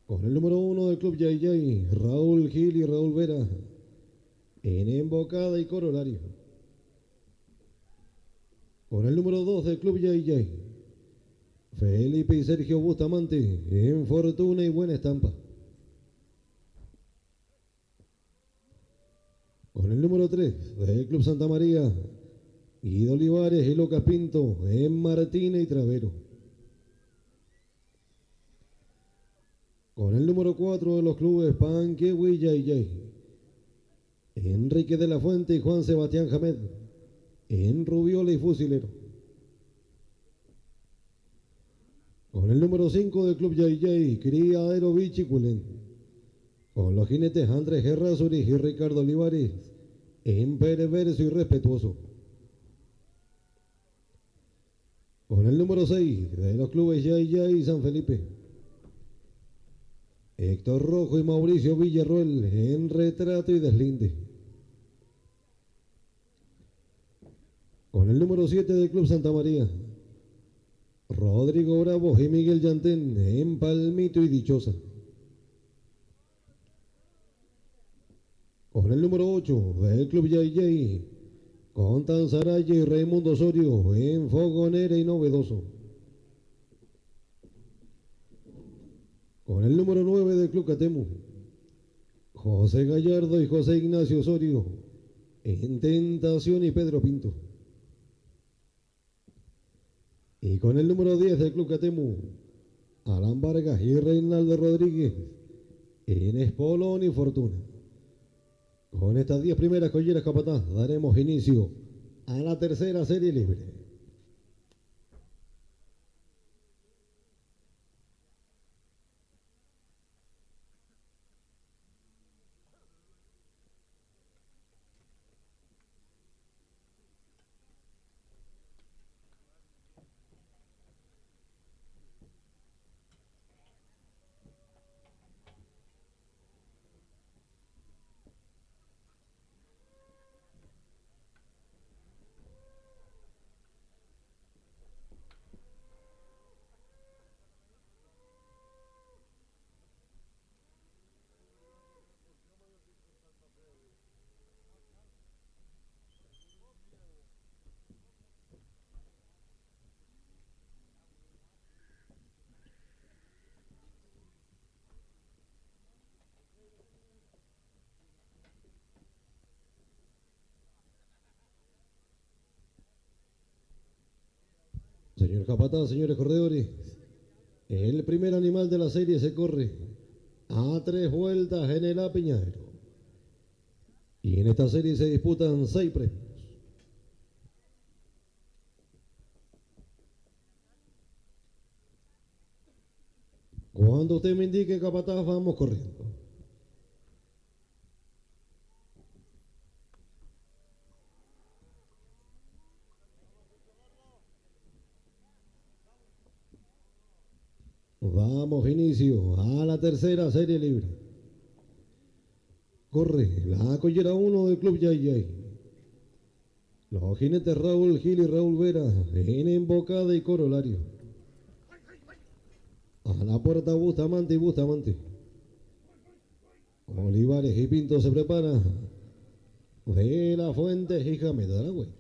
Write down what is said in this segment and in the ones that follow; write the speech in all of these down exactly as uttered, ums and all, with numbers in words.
Con el número uno del Club Yay Yay, Raúl Gil y Raúl Vera, en embocada y corolario. Con el número dos del Club Yay Yay, Felipe y Sergio Bustamante, en fortuna y buena estampa. Con el número tres del Club Santa María, Guido Olivares y Lucas Pinto, en Martina y Travero. Con el número cuatro de los clubes Panquehue y Yay Yay, Enrique de la Fuente y Juan Sebastián Jamed, en Rubiola y Fusilero. Con el número cinco del Club Yay Yay, Criadero Bichiculén, con los jinetes Andrés Gerrázuri y Ricardo Olivares, en Perverso y Respetuoso. Con el número seis de los clubes Yay Yay y San Felipe, Héctor Rojo y Mauricio Villarroel, en Retrato y Deslinde. Con el número siete del Club Santa María, Rodrigo Bravo y Miguel Yantén, en Palmito y Dichosa. Con el número ocho del Club Yay Yay, Contan Saraya y Raimundo Osorio, en Fogonera y Novedoso. Con el número nueve del Club Catemu, José Gallardo y José Ignacio Osorio, en Tentación y Pedro Pinto. Y con el número diez del Club Catemu, Alan Vargas y Reinaldo Rodríguez, en Espolón y Fortuna. Con estas diez primeras colleras capataz daremos inicio a la tercera serie libre. Señor capataz, señores corredores, el primer animal de la serie se corre a tres vueltas en el Apiñadero. Y en esta serie se disputan seis premios. Cuando usted me indique, capataz, vamos corriendo. Damos inicio a la tercera serie libre. Corre la collera uno del Club Yay Yay. Los jinetes Raúl Gil y Raúl Vera, en embocada y corolario. A la puerta Bustamante y Bustamante. Olivares y Pinto se prepara. De la Fuente y Jamed Aragüete.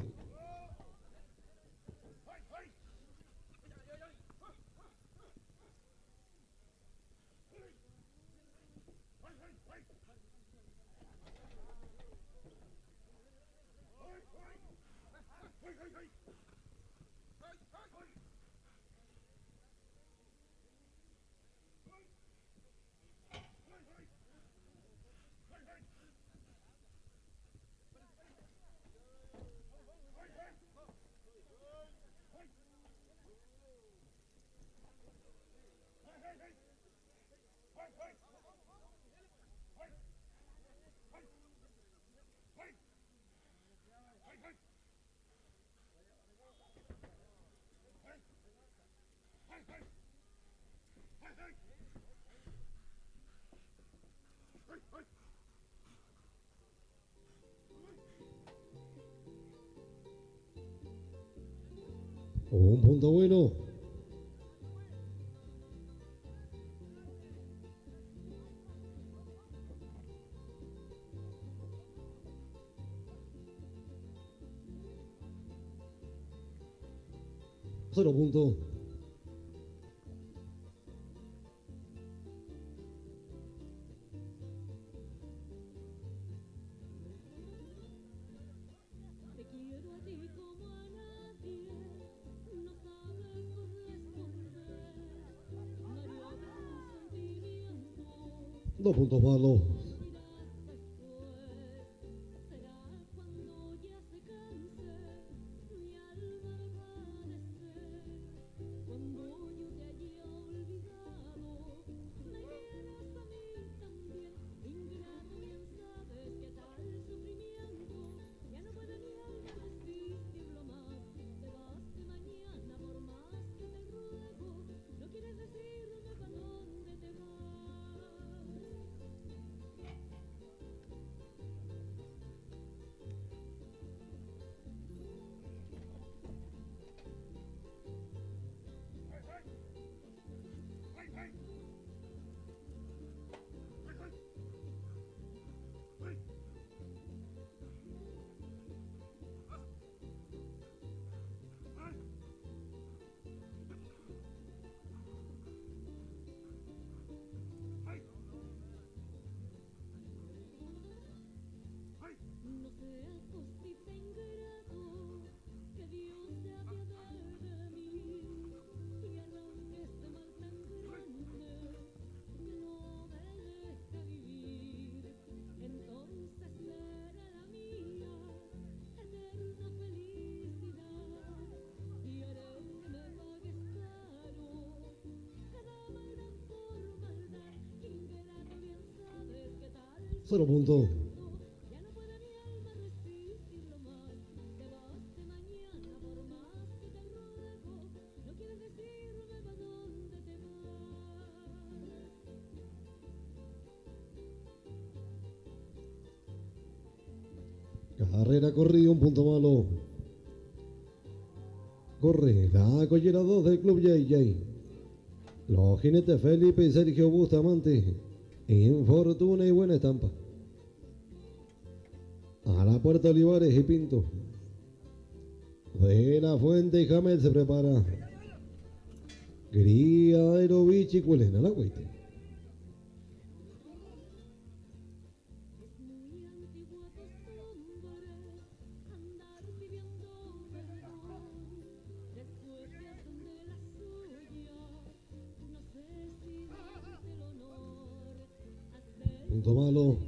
Un punto bueno. Cero puntos. Dos puntos malos. Cero puntos. Carrera corrida, un punto malo. Corre la collera dos del club J J. Los jinetes Felipe y Sergio Bustamante. Infortuna y buena estampa. A la puerta Olivares y Pinto. De la Fuente y Jamel se prepara. Gría, Aerovich y Culena la Guaite. Punto malo.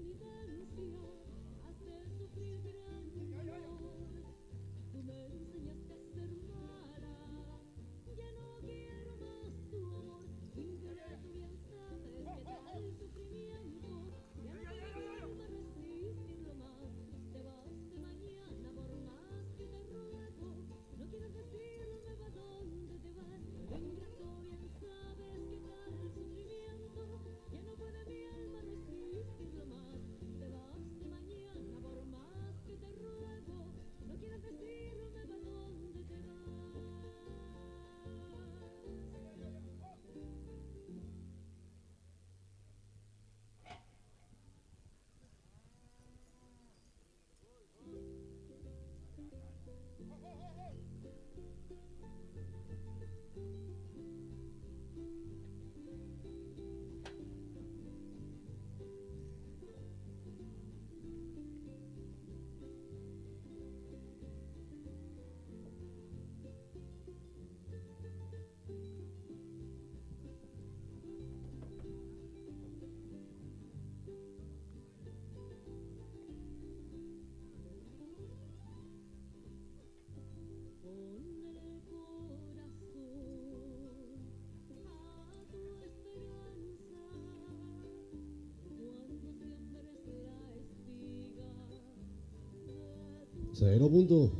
Cero puntos.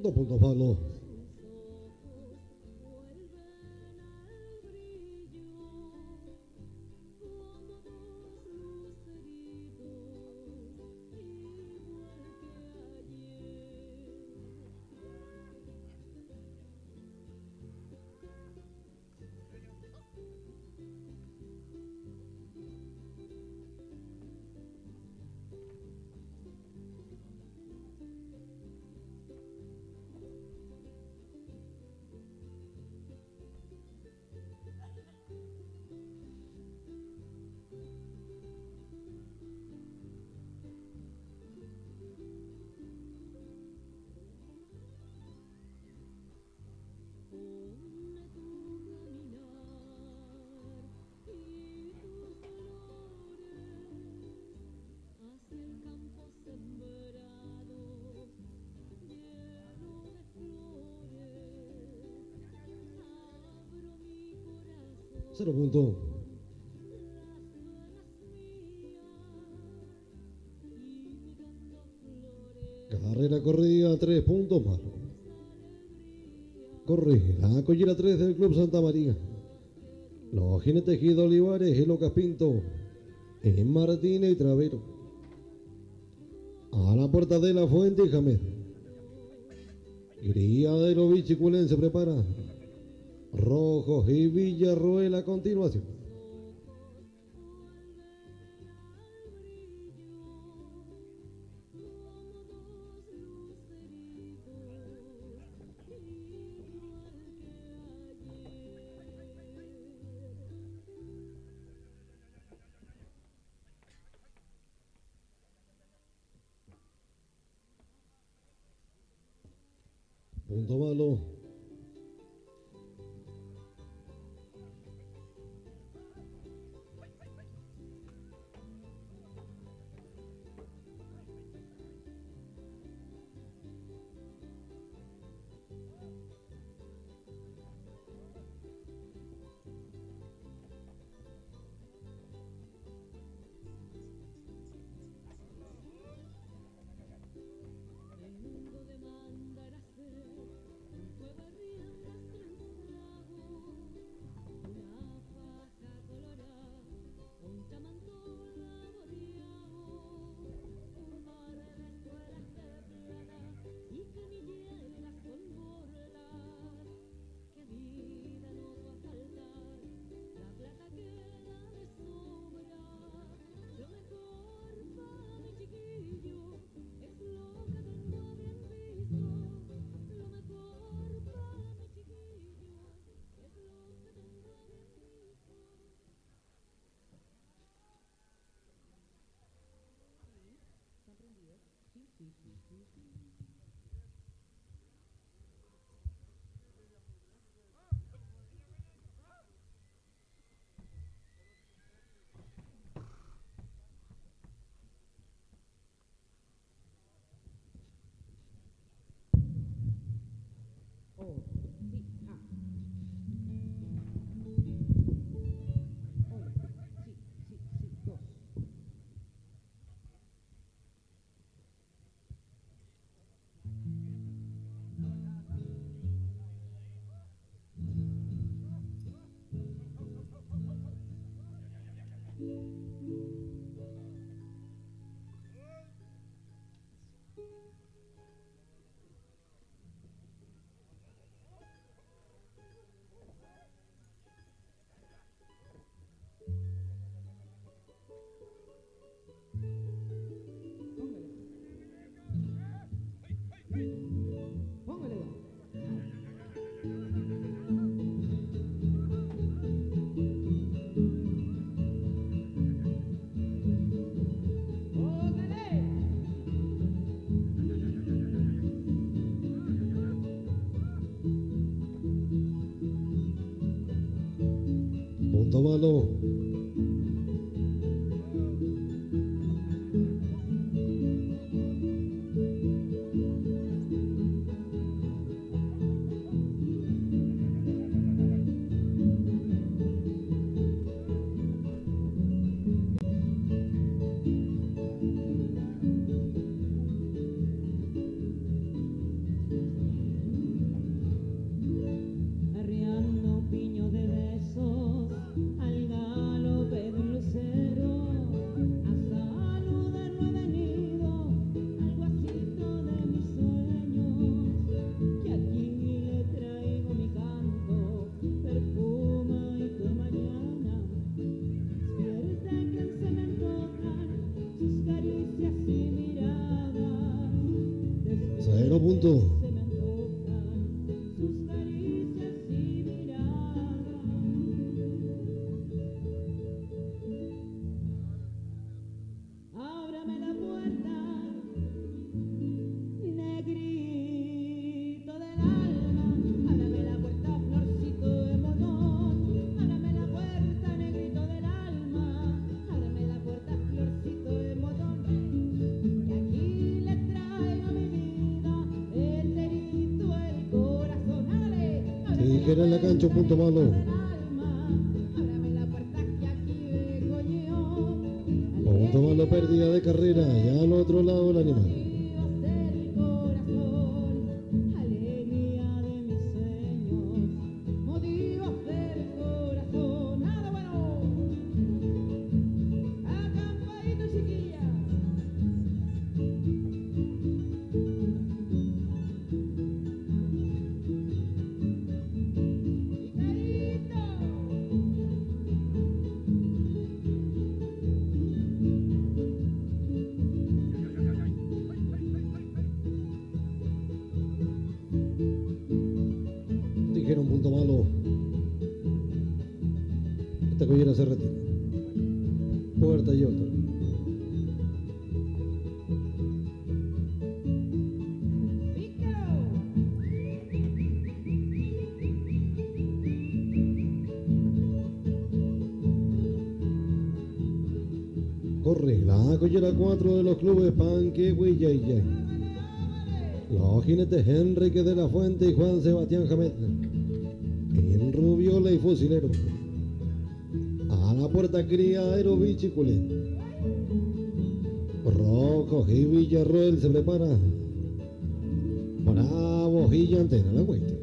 Dos puntos malos. Cero puntos. Carrera corrida, tres puntos más. Corre la collera tres del Club Santa María. Los jinetes Guido Olivares y Lucas Pinto. En Martínez y Travero. A la puerta de la Fuente y Jamed. Criadero Bichiculén se prepara. Rojos y Villarroel a continuación. Punto malo. Punto malo. Cero puntos. Tijera en la cancha, un punto malo. Punto malo, pérdida de carrera. Ya al otro lado el animal. Tijera, un punto malo. Esta collera se retira. Puerta y otra. Corre la collera cuatro de los clubes Panquehue y Yay Yay. Los jinetes Enrique de la Fuente y Juan Sebastián Jamet. En Rubiola y Fusilero. A la puerta Criadero Bichicule. Rojos y Villarroel se prepara. Bravo Gigantera la vuelta.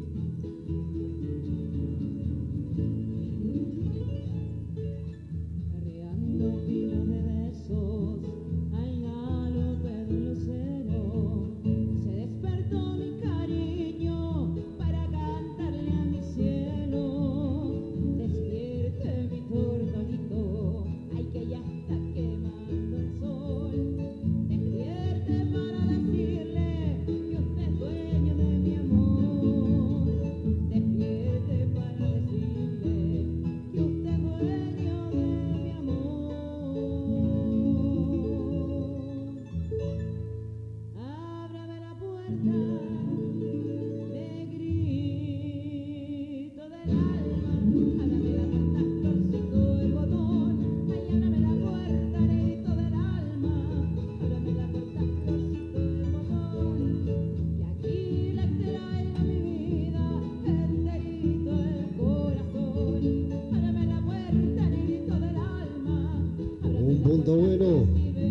Un punto bueno.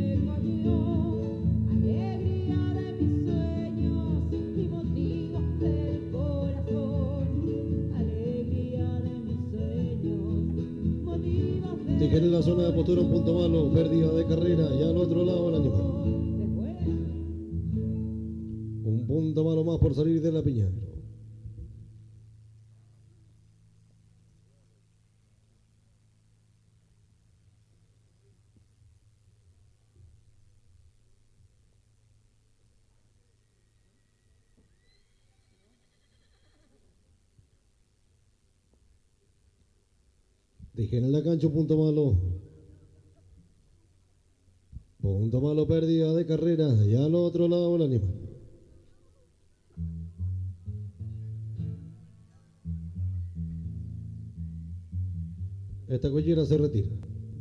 Tijera en la zona de postura, un punto malo, pérdida de carrera, y al otro lado el animal. Un punto malo más por salir de la Piñadero. Tijera en la cancha, un punto malo. Punto malo, pérdida de carrera, y al otro lado el animal. Esta collera se retira.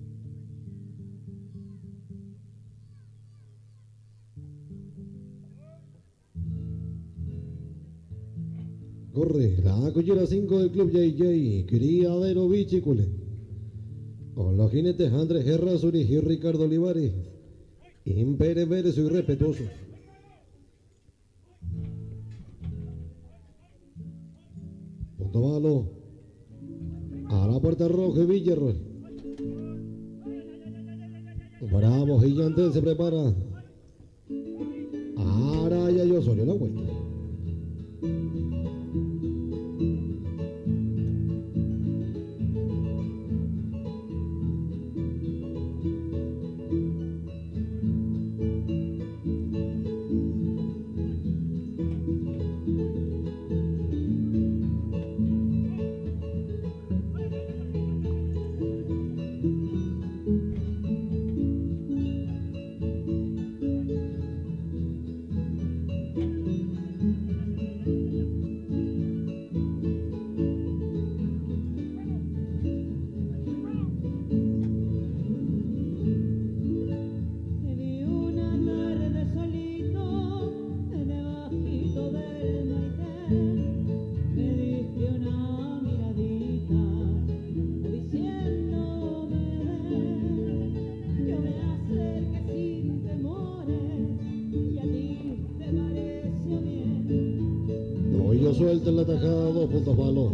Corre la collera cinco del club Yay Yay, Criadero Bichicule. Con los jinetes Andrés Errázuriz y Ricardo Olivares. Impereveres y respetuoso. Punto malo. A la puerta roja y Villarroel. Bravo Gigante se prepara. Araya y Osorio la vuelta. Lo suelta en la tajada, dos puntos malos.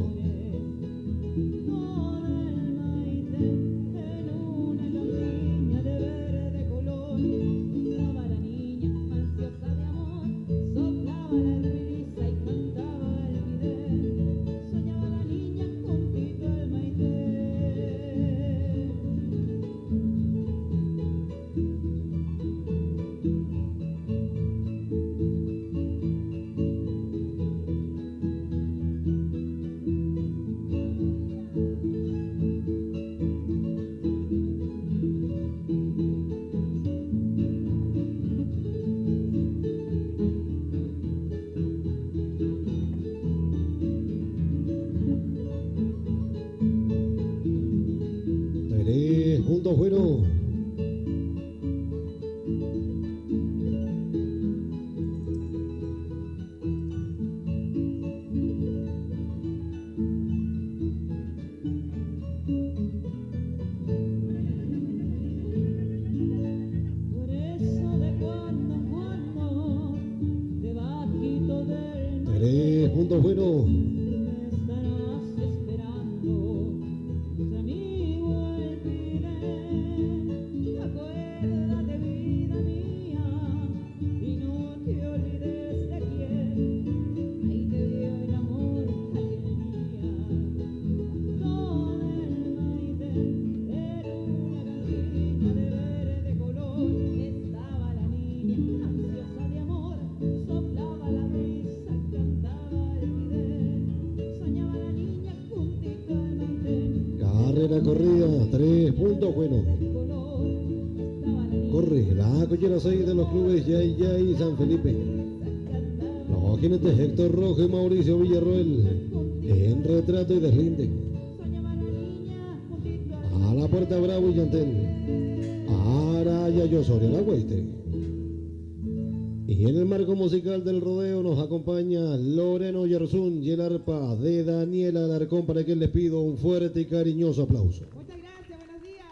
Puntos buenos. Tres puntos buenos. Carrera corrida, tres puntos buenos. Corre la collera seis de los clubes Yay Yay y San Felipe. Los jinetes Héctor Rojo y Mauricio Villarroel en retrato y deslinde. A la puerta Bravo y Yantel. Araya y Osorio la Hueste. Y en el marco musical del rodeo nos acompaña Loreno Yarzún y el arpa de Daniela Alarcón, para que les pido un fuerte y cariñoso aplauso. Muchas gracias, buenos días.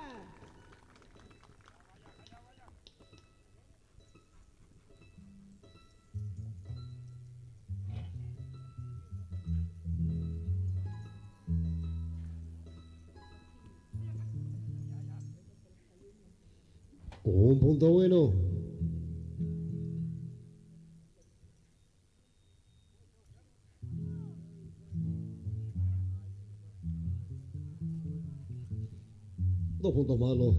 Un punto bueno. Dos puntos malos.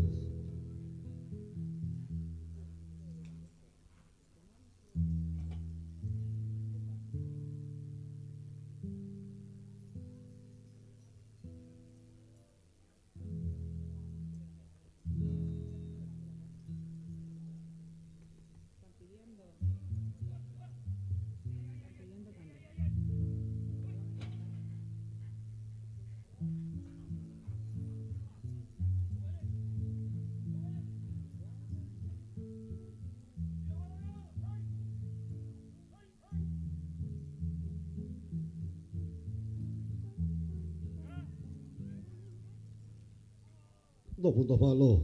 Dos puntos malos.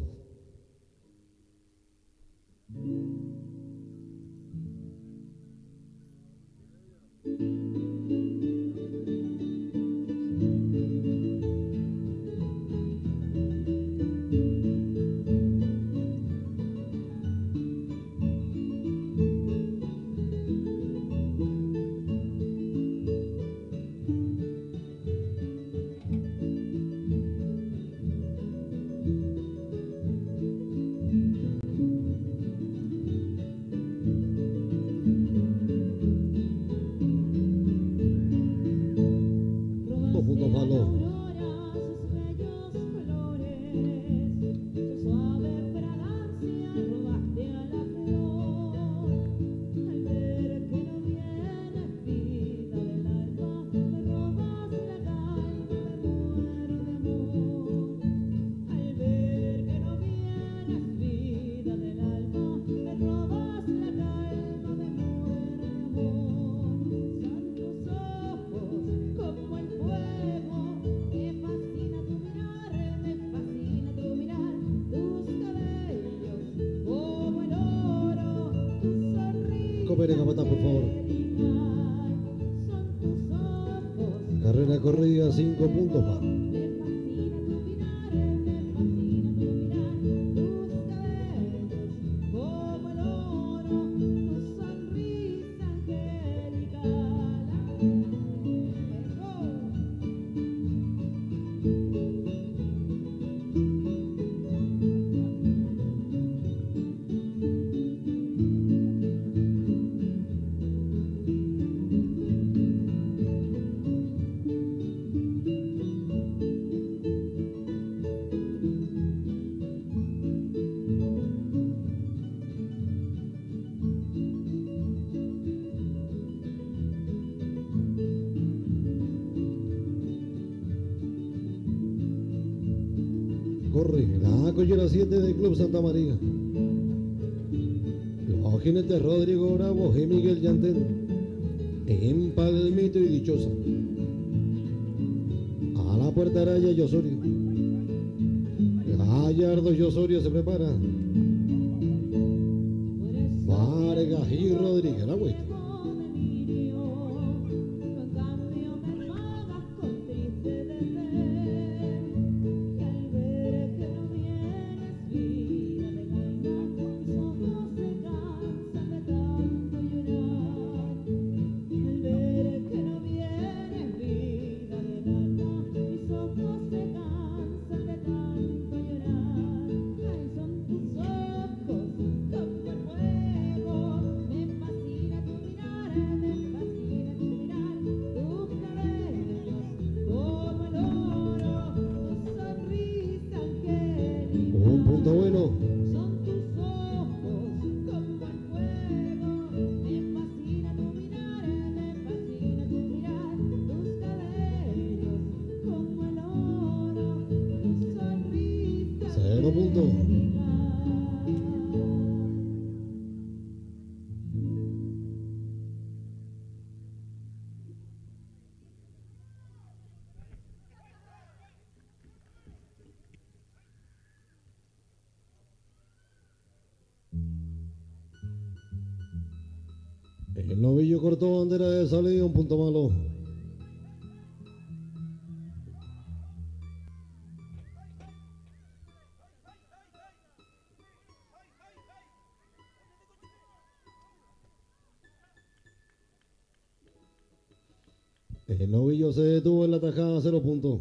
Cooperen a matar, por favor. Carrera corrida, cinco puntos más. Corre la collera siete del Club Santa María. Los jinetes Rodrigo Bravo y Miguel Yantén en Palmito y Dichosa. A la puerta Araya y Osorio. Gallardo y Osorio se prepara. Vargas y Rodríguez, la vuelta. Un punto bueno. Son tus ojos como el fuego, me fascina tu mirar, me fascina tu mirar, tus cabellos como el oro, tu sonrisa. Cero puntos. El novillo cortó bandera de salida, un punto malo. El novillo se detuvo en la tajada, cero puntos.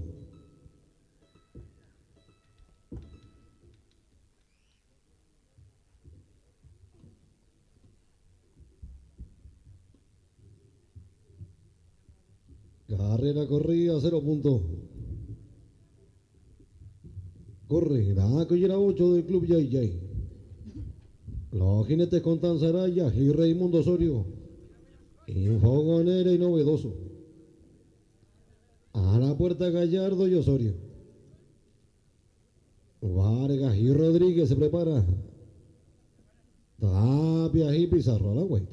Carrera corrida, cero puntos. Corre la collera ocho del Club Yay Yay. Los jinetes con Tanzaraya y Raimundo Osorio. Infogonera y novedoso. A la puerta Gallardo y Osorio. Vargas y Rodríguez se prepara. Tapia y Pizarro a la vuelta.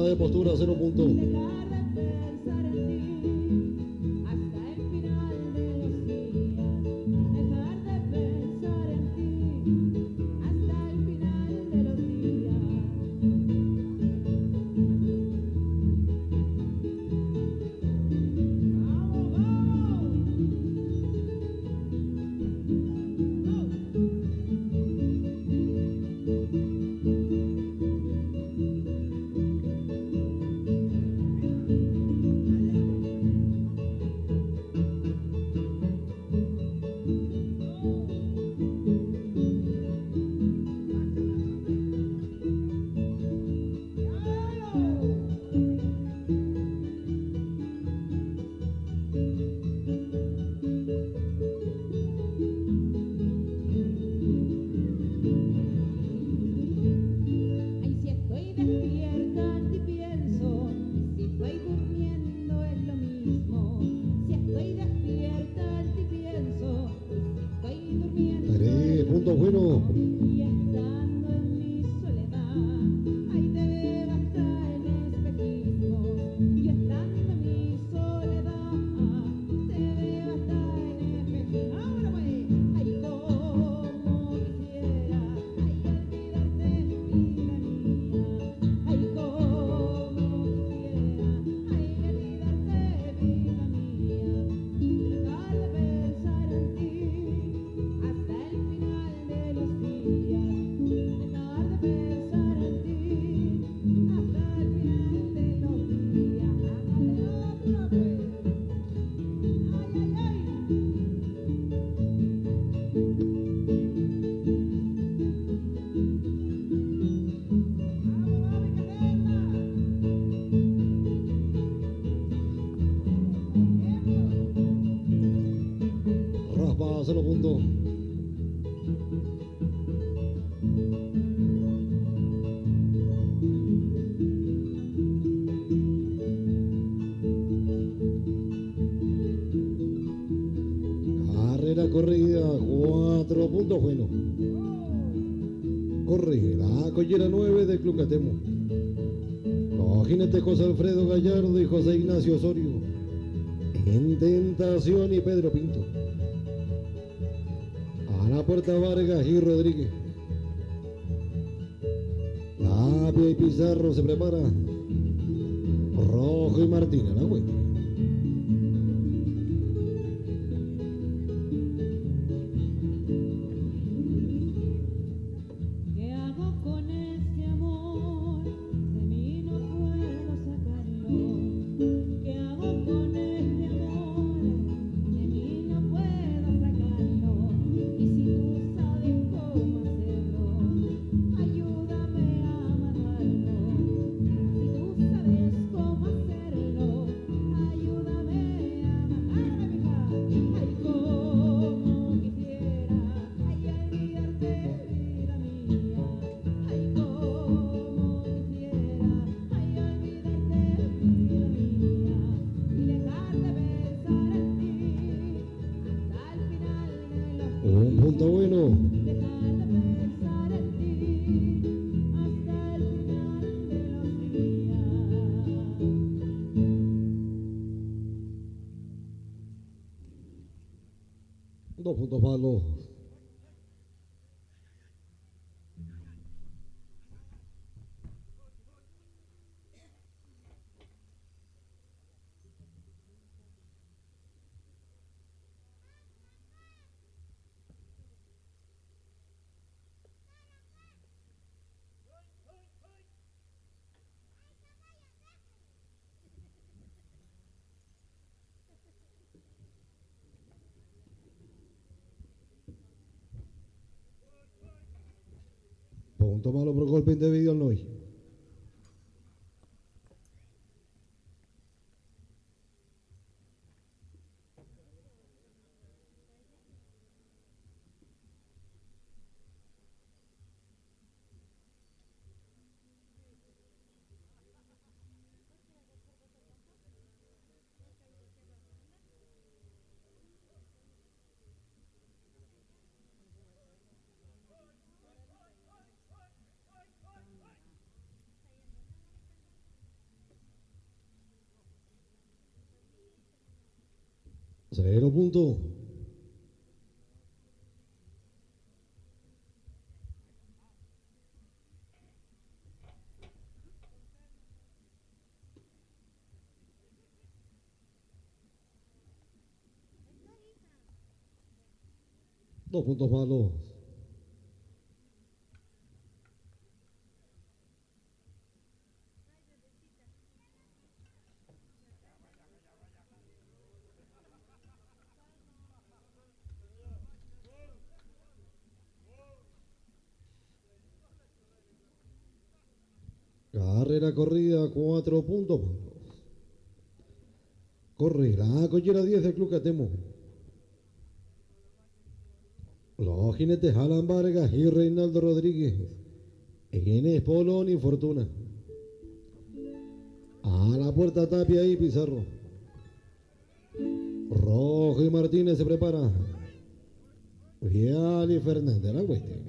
Fuera de postura, cero puntos. Dejar de pensar en ti hasta el final de los días. Dejar de pensar en ti hasta el final de los días. ¡Vamos, vamos! Ay, si estoy despierta en ti pienso, si estoy durmiendo es lo mismo. Si estoy despierta en ti pienso, si estoy durmiendo Tres puntos buenos. y estando en mi soledad, ay, te veo hasta el espejismo. Y estando en mi soledad, te veo hasta el espejismo. Ahora pues, ay, como quisiera, ay, olvidarte, vida mía. Ay, como quisiera, ay, olvidarte, vida mía. Dejar de pensar en ti hasta el final de los días. Dejar de pensar en ti hasta el final de los días. Hágale otra vez. Ay, ay, ay. Vamos, vamos, cadena. Raspa, cero puntos. Carrera corrida, cuatro puntos buenos. Corre la collera nueve del Club Catemo. Los jinetes José Alfredo Gallardo y José Ignacio Osorio. En Tentación y Pedro Pinto. A la puerta Vargas y Rodríguez. Tapia y Pizarro se prepara. Rojo y Martín a la vuelta. ¿Qué hago con este amor? De mí no puedo sacarlo. ¿Qué hago con este amor? De mí no puedo sacarlo. Y si tú sabes cómo hacerlo, ayúdame a matarlo. Si tú sabes cómo hacerlo, ayúdame a matarlo, mija. Ay, como quisiera, ay, olvidarte, vida mía. Ay, como quisiera, ay, olvidarte, vida mía. Y dejar de pensar en ti hasta el final de los días. Un punto bueno. Dejar de pensar en ti hasta el final de los días. Dos puntos malos. Punto malo por golpe indebido al Noy. Cero punto. Dos puntos malos. Carrera corrida, cuatro puntos malos. Corre la collera diez del Club Catemo. Los jinetes Alan Vargas y Reinaldo Rodríguez. En Espolón y Fortuna. A la puerta Tapia y Pizarro. Rojo y Martínez se prepara. Vial y Fernández la Hueste.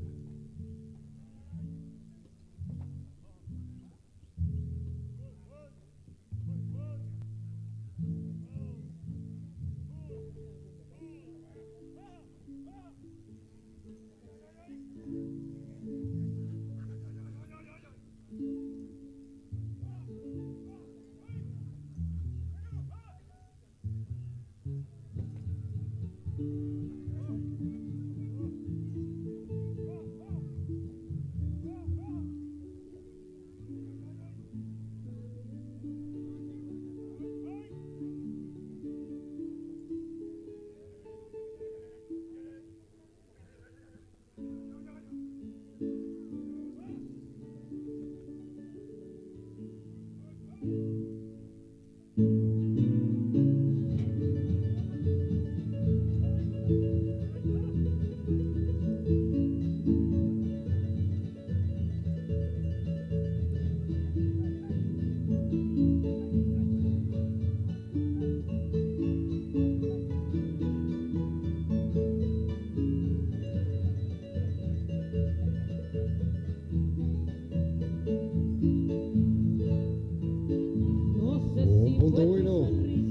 Punto bueno.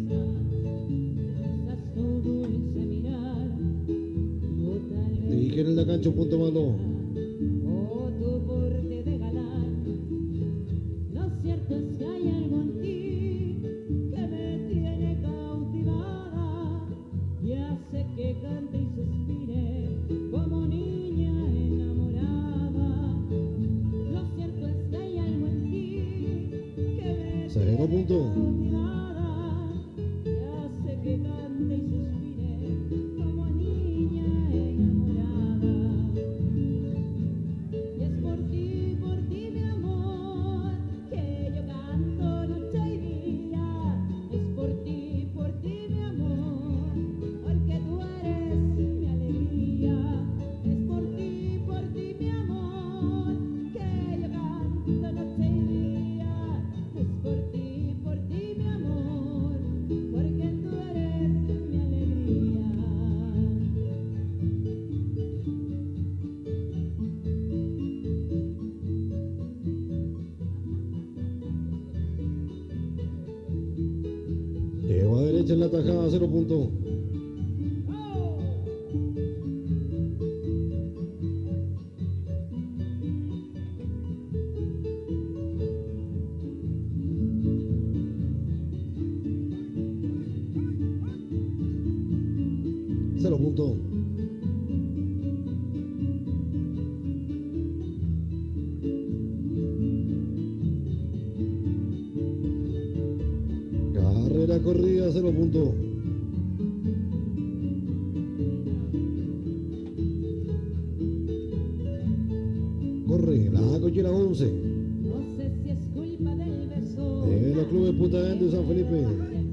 Dirigen en la cancha, un punto malo. O tu porte de galán. Lo cierto es que hay algo en ti que me tiene cautivada y hace que cante y suspire como niña enamorada. Lo cierto es que hay algo en ti que me Cero punto. Lleva derecha en la tajada, cero punto. Cero punto. Carrera corrida, cero punto. Corre la collera once. No sé si es culpa del beso De los clubes Putaendo y San Felipe.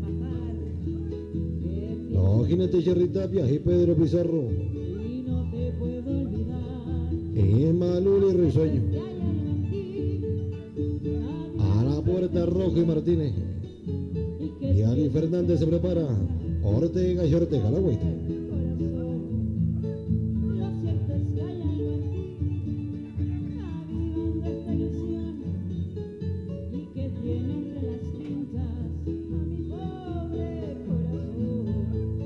Los jinetes Jerry Tapia y Pedro Pizarro. y no te puedo olvidar. Es Malul y Risueño. Que hay algo en ti, A la puerta Rojo y Martínez. y que Y Ali Fernández se prepara. Ortega y Ortega la vuelta. corazón. Lo cierto es que hay algo en ti, avivando esta ilusión y que tiene entre las pinzas a mi pobre corazón.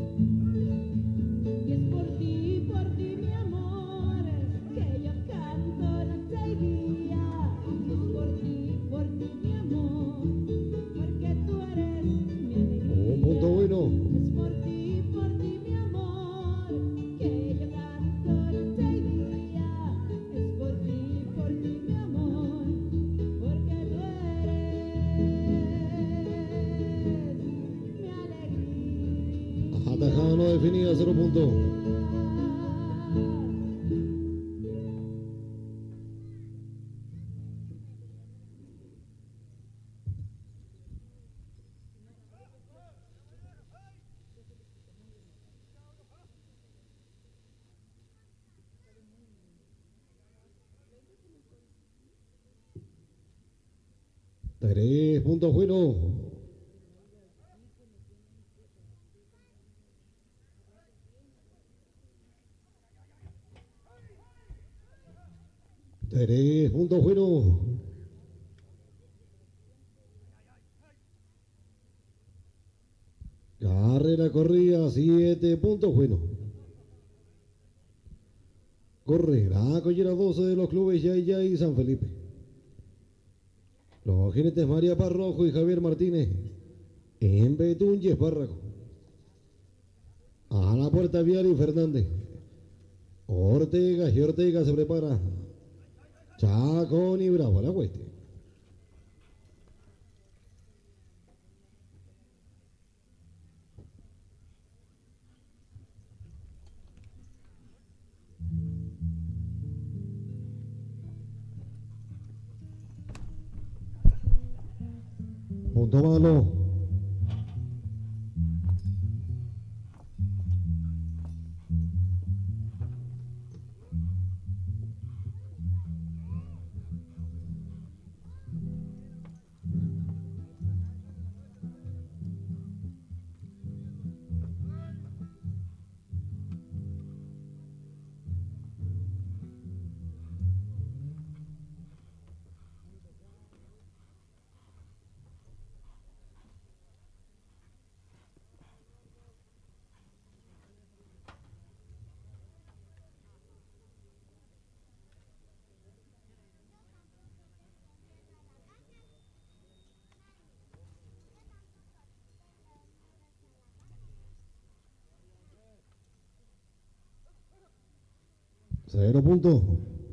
definida, cero puntos. Tres puntos buenos. Tres puntos buenos. Carrera corrida, siete puntos buenos. Corre la collera doce de los clubes Yay Yay y San Felipe. Los jinetes María Parrojo y Javier Martínez en Betún y Espárrago. A la puerta Vial y Fernández. Ortega y Ortega se prepara. Chacón y Bravo a la hueste. Punto malo. Cero puntos.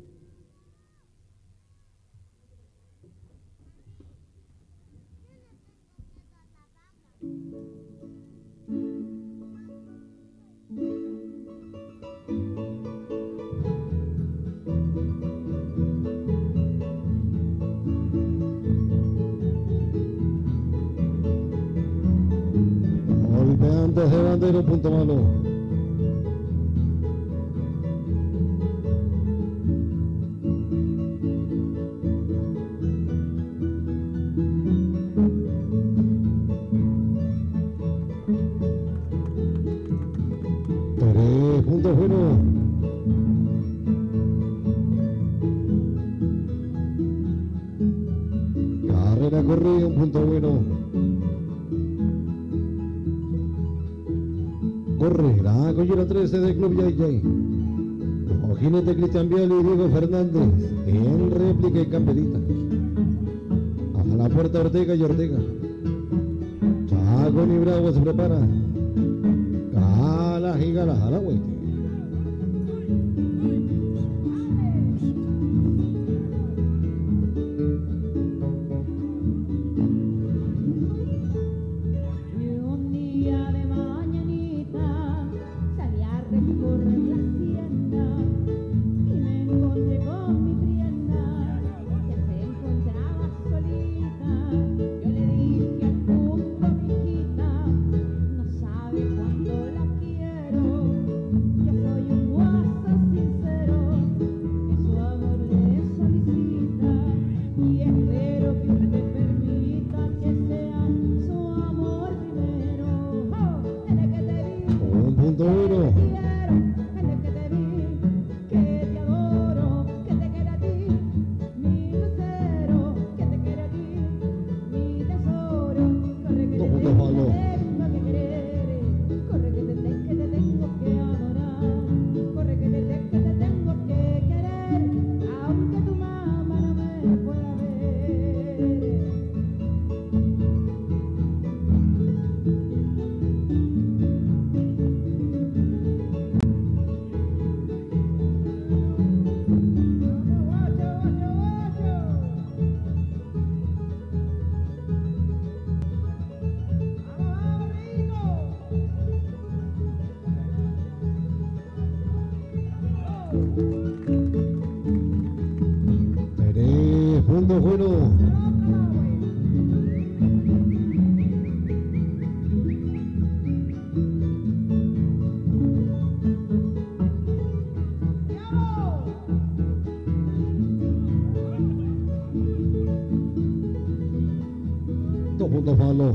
Golpe antes de bandera, un punto malo. Tres puntos buenos. Carrera corrida, un punto bueno. Corre la collera trece del Club Yay Yay. Los jinetes Cristian Vial y Diego Fernández en réplica y camperita. A la puerta Ortega y Ortega. Chacón y Bravo se prepara. Galas y galas a la hueste. Y un día de mañanita salí a recorrer la hacienda y me encontré con mi prienda que se encontraba solita. Yo le dije al punto, mijita, no sabe cuánto la quiero. Dos puntos malos.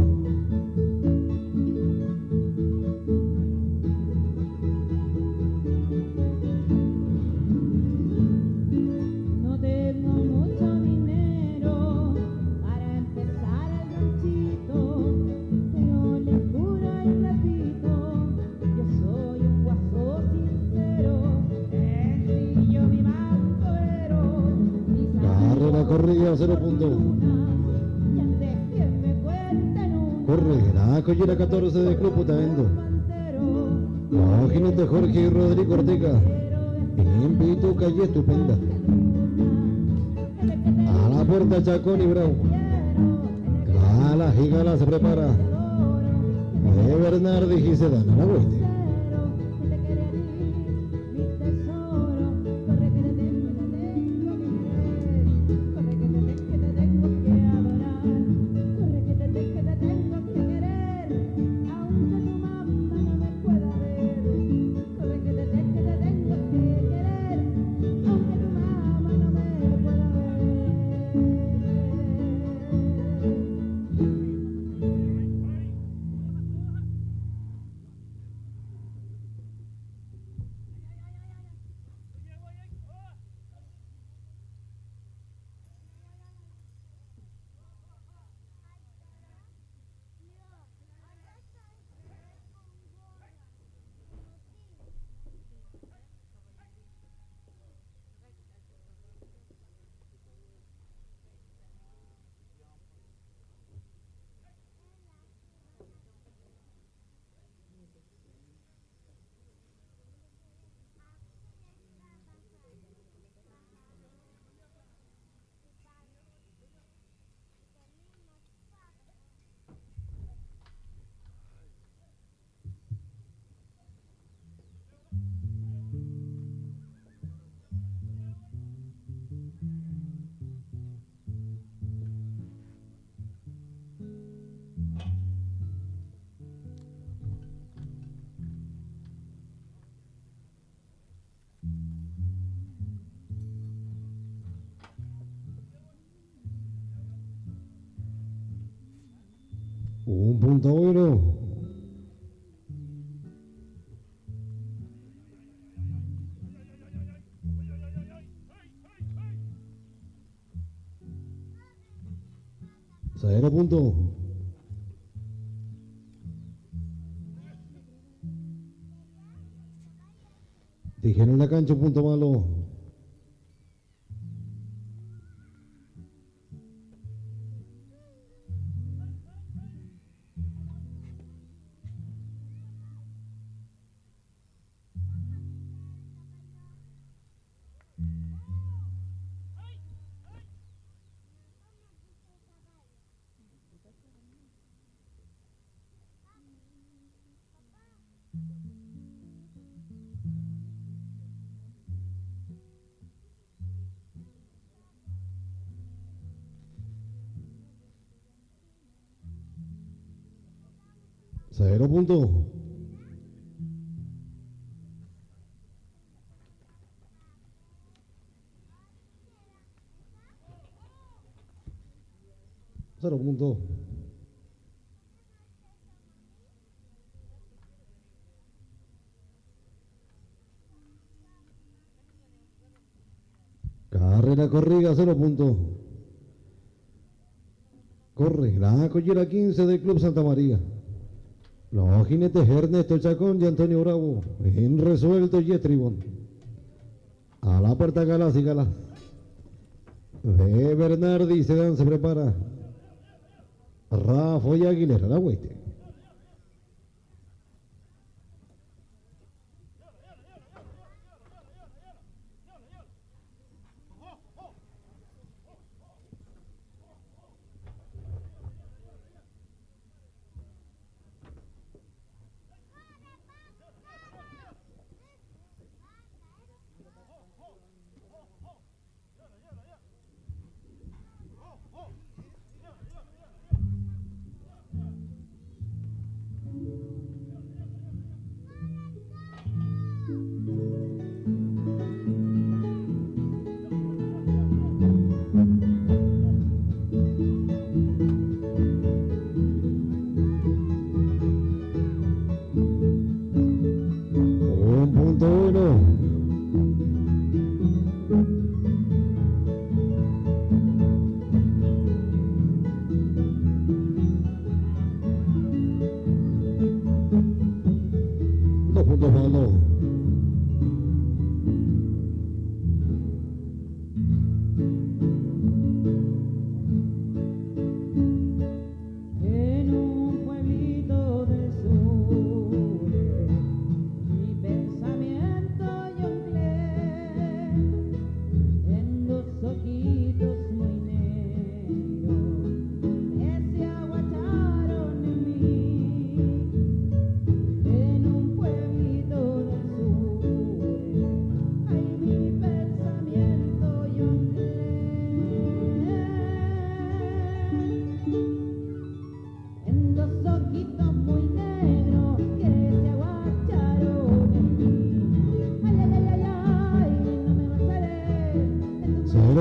No tengo mucho dinero para empezar el ranchito, pero le juro y repito, yo soy un guaso sincero, es yo mi banquero, mis Carrera corrida, cero puntos. y antes que me cuenten una, Corre la collera catorce de Club Putaendo. Los jinetes Jorge y Rodrigo Ortega. En Pito, calle estupenda. A la puerta Chacón y Bravo. Galas y Galas se prepara. De Bernardi y se dan a la vuelta. Un punto bueno. Cero punto. Dijeron en la cancha un punto malo. Cero punto. Cero punto. Carrera corrida, cero punto. Corre la collera quince del Club Santa María. Los jinetes Ernesto Chacón y Antonio Bravo en resuelto y estribón. A la puerta Galas y Galas. De Bernardi se dan, se prepara. Rafa y Aguilera, la vuelta.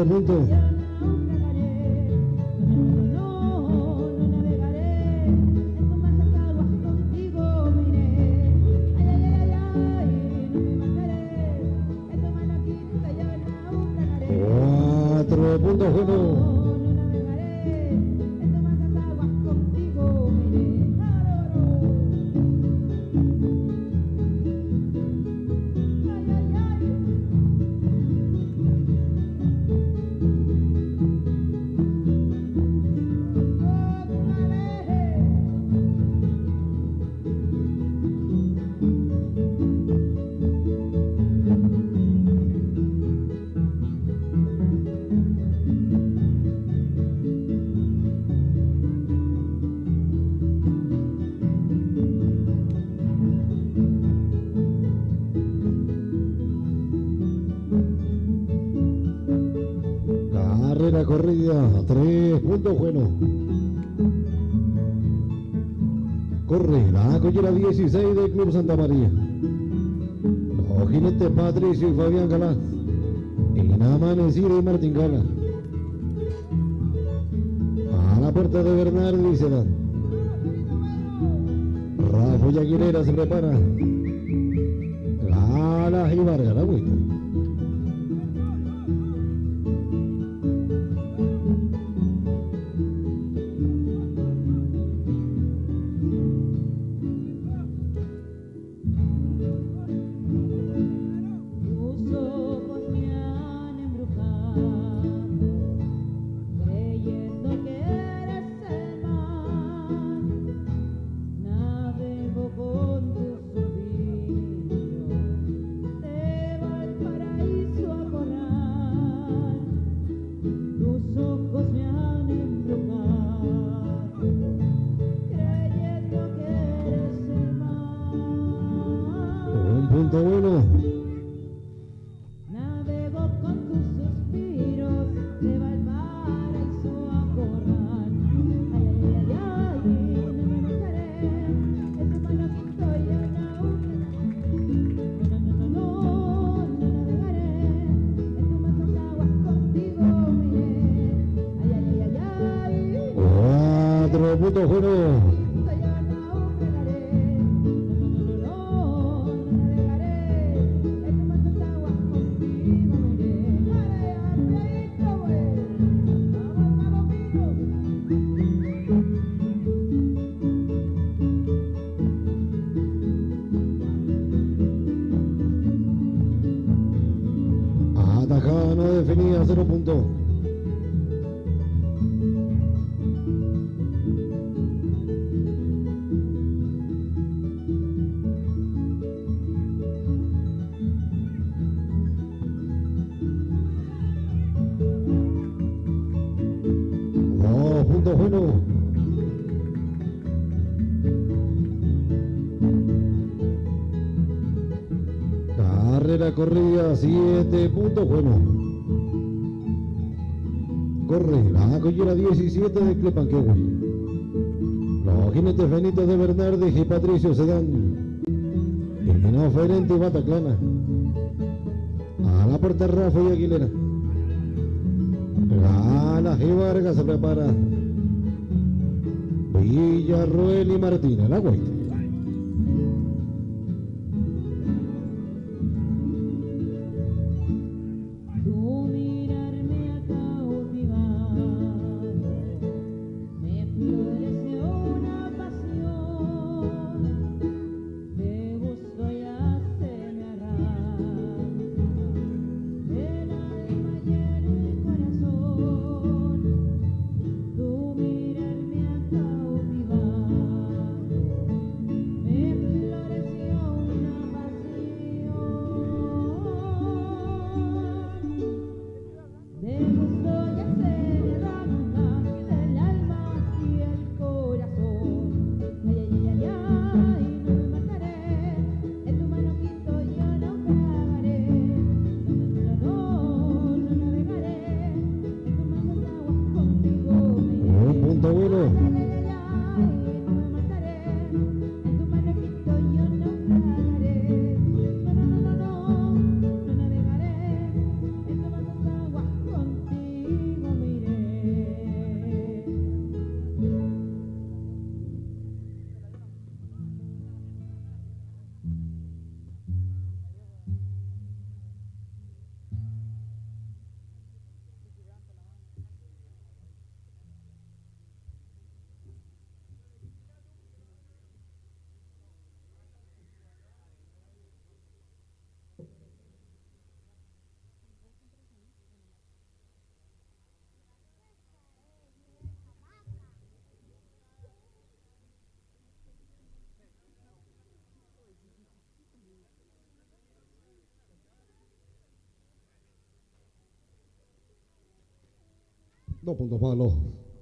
Otro punto. Cuatro puntos buenos. Carrera corrida, tres puntos buenos. Corre la collera dieciséis del Club Santa María. Los jinetes Patricio y Fabián Galán. En Amanecida y Martín Gala. A la puerta de Bernardo y Sedán. Rafa y Aguilera se prepara. Gala y Vargas, la vuelta. Punto bueno. Navego con tus suspiros, te va el paraíso a corral. Ay, ay, ay, ay, no me mojaré, en tu mano que estoy en la una. No, no, no, no, no navegaré, en tus manchas aguas contigo me iré. Ay, ay, ay, ay, ay. Cuatro puntos buenos. Atajada no definida, cero puntos. Dos puntos buenos. Carrera corrida, siete puntos buenos. Corre la collera diecisiete de Clepanquehue. Los jinetes Benito de Bernardes y Patricio Sedán. En oferente Bataclana. A la puerta Rafa y Aguilera. Gala y Vargas se prepara. Villarroel y Martínez, la vuelta. Dos puntos malos.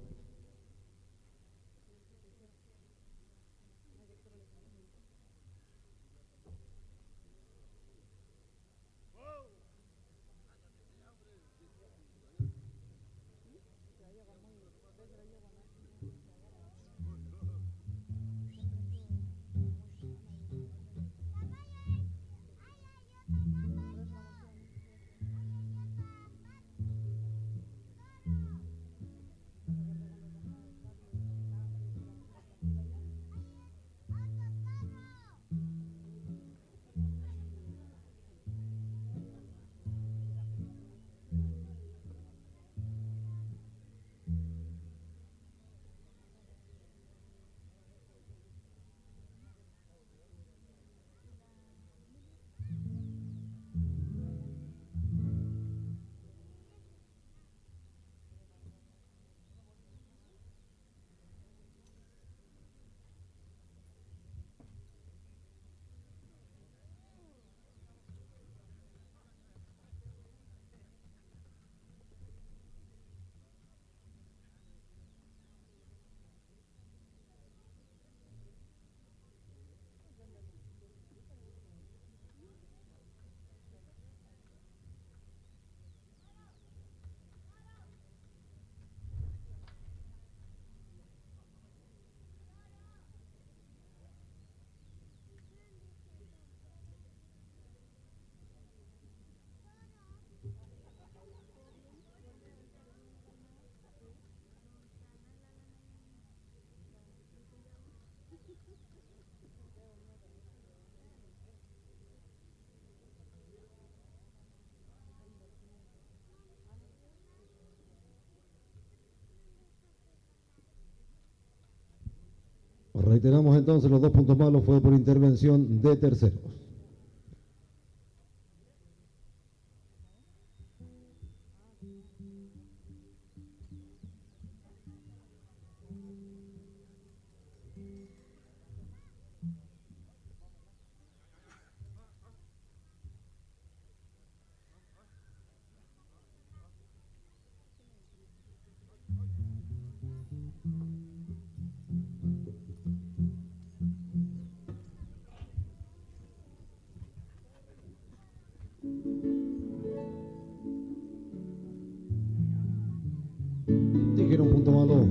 Reiteramos entonces, los dos puntos malos fue por intervención de terceros. Dijeron punto malo.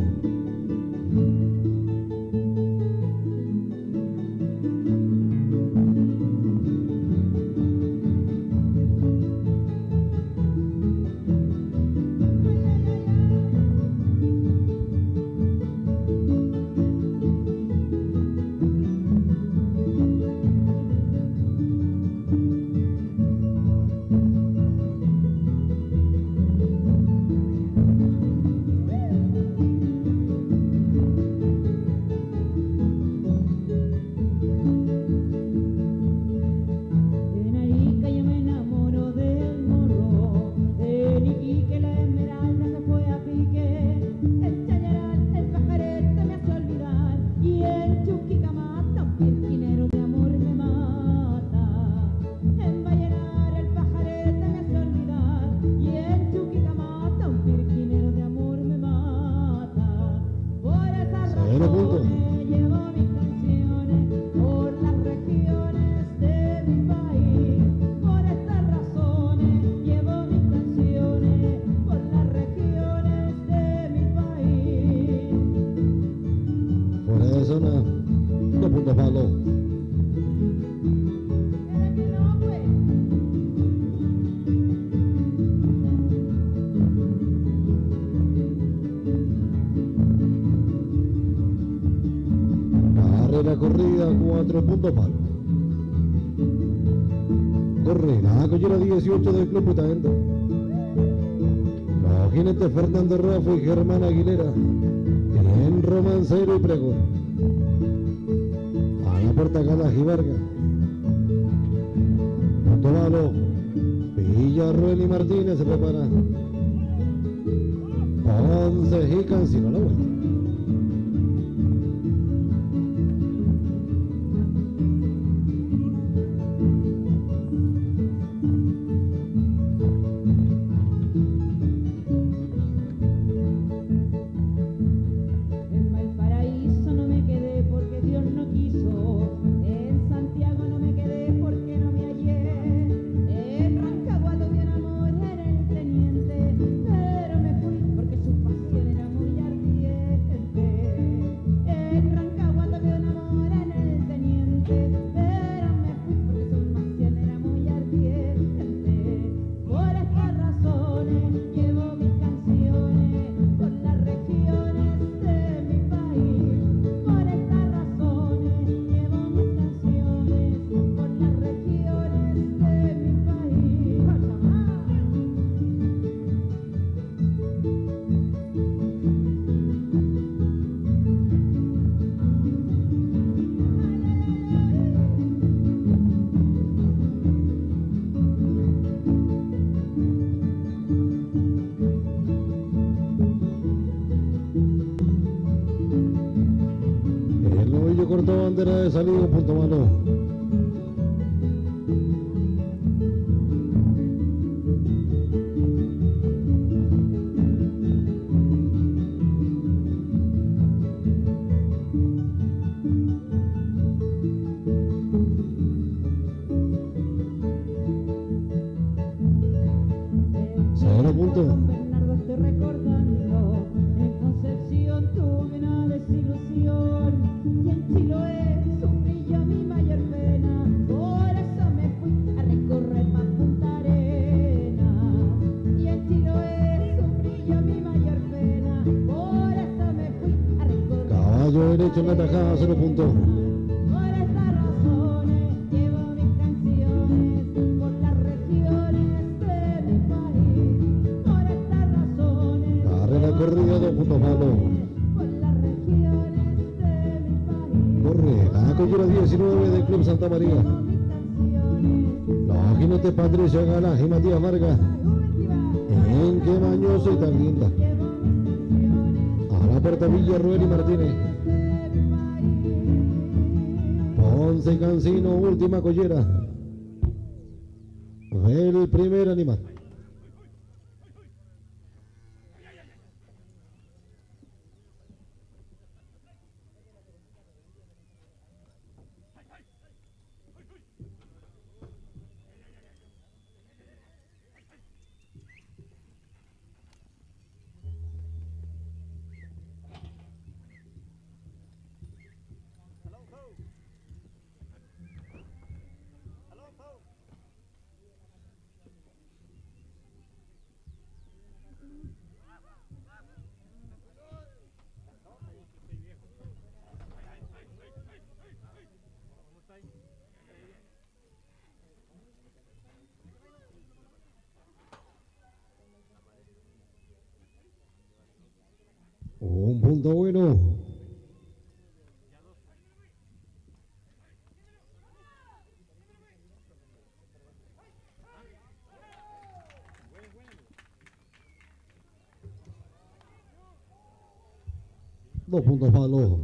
En Arica yo me enamoro del morro, en Iquique la esmeralda se fue a pique, el chañaral, el pajarete me hace olvidar, y el chuquicamata, un pirquinero de amor me mata. En Vallenar el pajarete me hace olvidar, y el chuquicamata, un pirquinero de amor me mata. Por esas Cero puntos. razones llevo mis canciones por las regiones de mi país. Por estas razones llevo mis canciones por las regiones de mi país. Fuera de zona, dos puntos malos. ¿Era que no, pues? Carrera corrida, cuatro puntos malos. Corre la collera dieciocho del Club Putaendo. Los jinetes Fernando Rafa y Germán Aguilera. En Romancero y Pregón. A la puerta Galas y Vargas. Punto malo. Villarruel y Martínez se prepara. Ponce y Cancino a la vuelta. El novillo cortó bandera de salida, un punto malo. Cero punto. Don Bernardo, estoy recordando, en Concepción tuve una desilusión y en Chiloé sufrí yo mi mayor pena, por eso me fui a recorrer más Punta Arenas. Y en Chiloé sufrí yo mi mayor pena, por eso me fui a recorrer. Caballo derecho en la tajada, cero puntos. Por estas razones llevo mis canciones por las regiones de mi país. Por estas razones Carrera corrida, dos puntos malos. por las regiones de mi país. Corre la collera diecinueve del Club Santa María. Llevo mis canciones Los jinetes Patricio Galás y Matías Vargas. En qué mañoso y tan linda. llevo mis canciones A la puerta Villarruel y Martínez. de mi país. Ponce Cancino, última collera del primer animal. Un punto bueno. Dos puntos malos.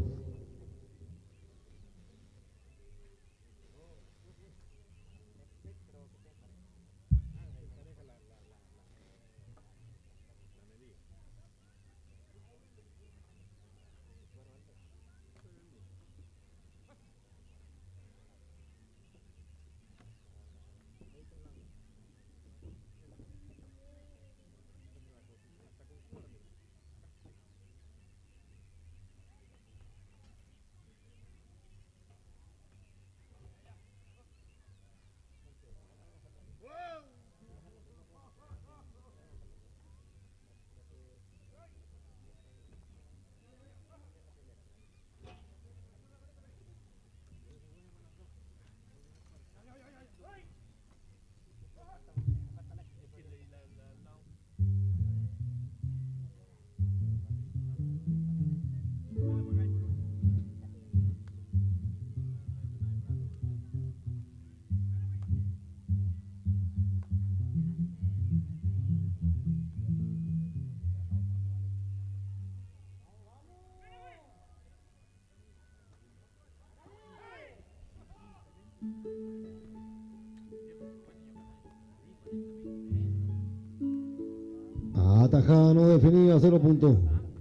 Atajada no definida, cero puntos.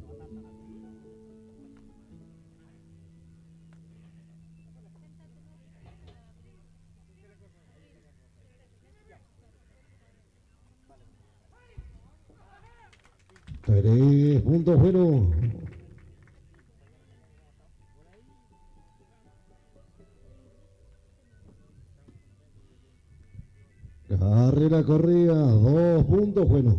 Tres puntos fueron. Carrera corrida, dos puntos buenos.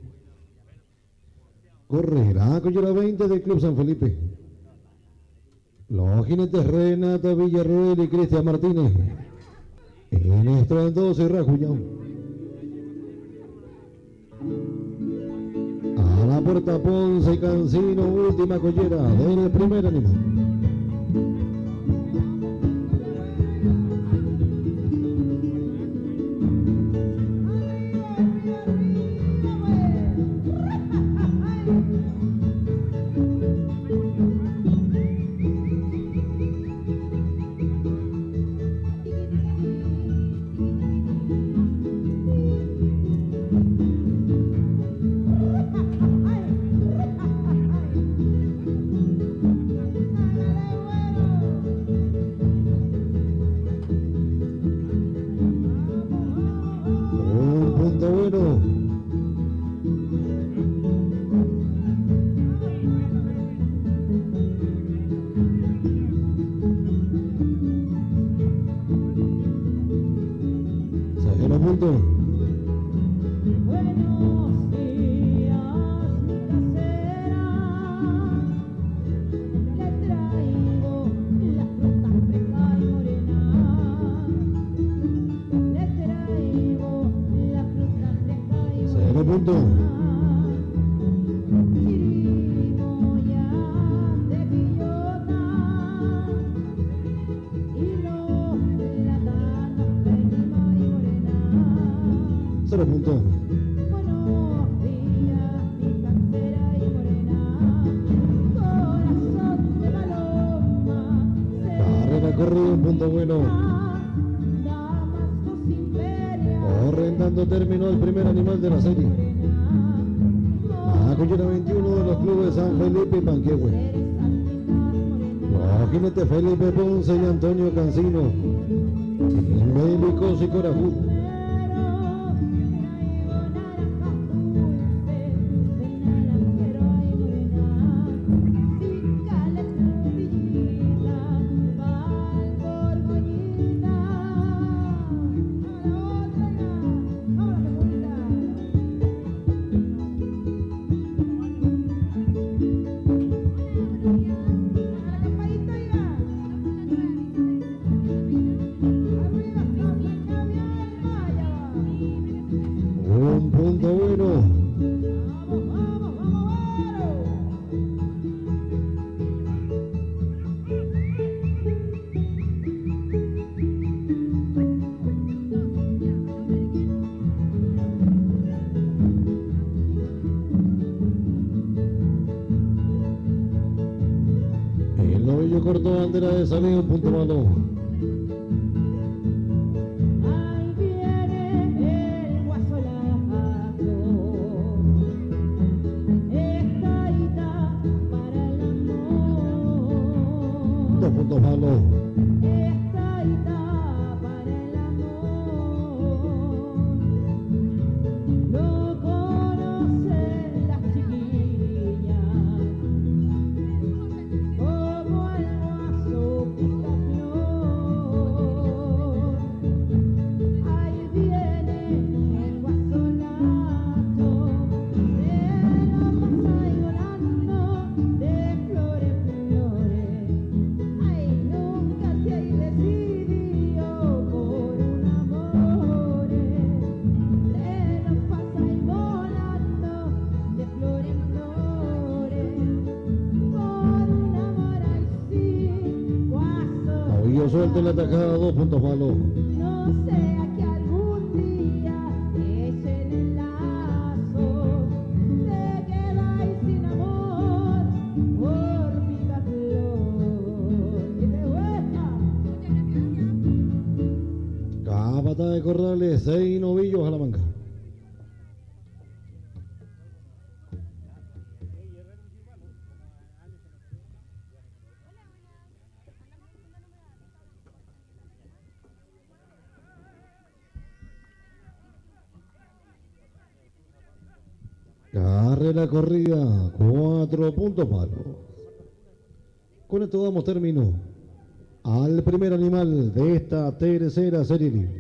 Correrá collera veinte del Club San Felipe. Los jinetes Renata Villarroel y Cristian Martínez. En estruendoso y rajuñado. A la puerta Ponce y Cancino, última collera del primer animal. punto. Cero punto. Carrera corrida, un punto bueno. Correntando terminó el primer animal de la serie. La collera veintiuno de los clubes San Felipe y Panquehue. Los jinetes Felipe Ponce y Antonio Cancino. Bélicos y Corajudo. Un punto bueno. El novillo cortó bandera de salida, un punto malo. Dos puntos malos. Novillo suelto en la tajada, dos puntos malos. No sea que algún día echen el lazo, te quedáis sin amor por Picaflor. ¡Que te vuelva! Capataz de Corrales, seis novillos a la manga. Carrera corrida, cuatro puntos malos. Con esto damos término al primer animal de esta tercera serie libre.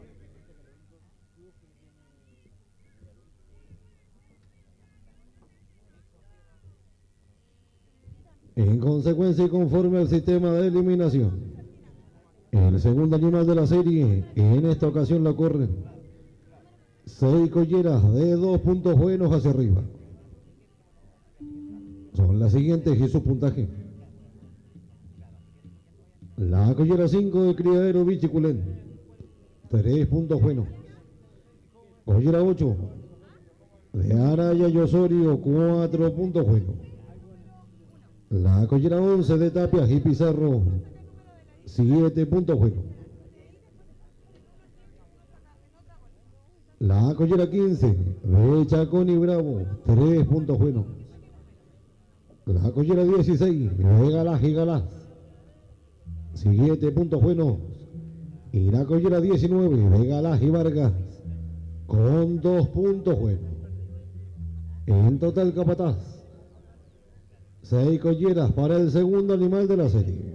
En consecuencia y conforme al sistema de eliminación, el segundo animal de la serie, en esta ocasión la corren seis colleras de dos puntos buenos hacia arriba. Son las siguientes y su puntaje. La collera cinco de criadero Bichiculén, tres puntos buenos. Collera ocho de Araya y Osorio, cuatro puntos buenos. La collera once de Tapias y Pizarro, siete puntos buenos. La collera quince de Chacón y Bravo, tres puntos buenos. La collera dieciséis de Galás y Galás, siete puntos buenos. Y la collera diecinueve de Galás y Vargas, con dos puntos buenos. En total, capataz, seis colleras para el segundo animal de la serie.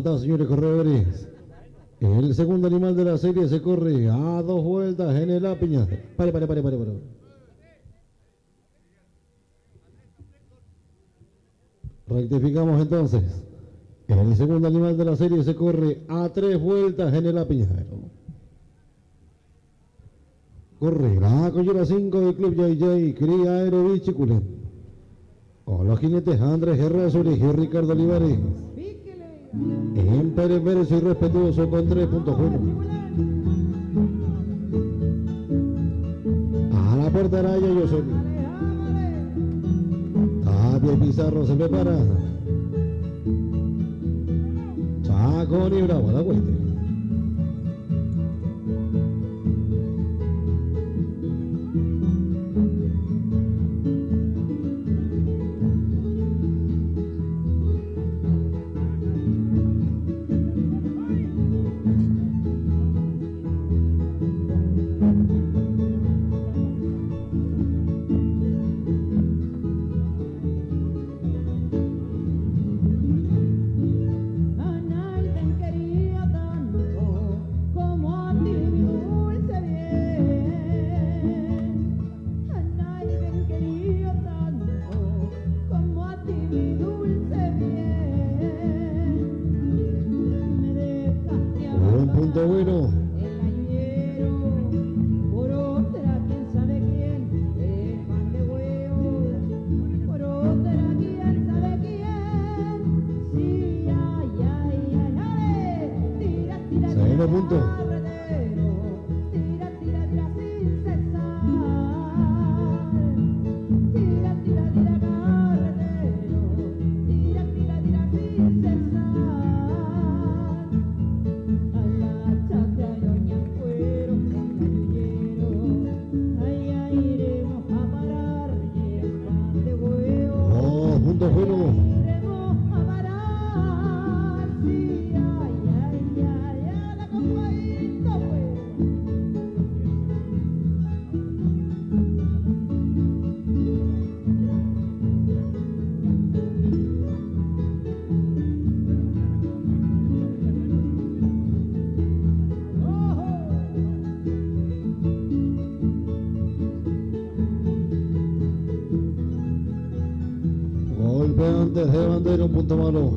está, señores corredores. El segundo animal de la serie se corre a dos vueltas en el Apiña. Pare, pare, pare, pare, pare. Rectificamos entonces. El segundo animal de la serie se corre a tres vueltas en el Apiñadero. Corre la collera cinco del Club J J, Cría Aerovich y Culén. Con los jinetes Andrés Herrázuri y Ricardo Olivares. En Pérez Verso y respetuoso con tres puntos uno. A la puerta Araya y Osorio. Tapia y Pizarro se prepara. Chacón y Bravo a la vuelta. Bueno, El ayuero, por otra, quién sabe quién, el pan de huevo, por otra, quién sabe quién, sí, ay, ay, ay, ay, tira, tira, segundo tira, punto. carretero, tira, tira, tira, sin cesar, tira, tira, tira, carretero, tira, tira, tira, sin cesar. Punto bueno. Iremos a parar, sí, ay, ay, ay, a la compañita, pues. Golpe antes de bandera, un punto malo.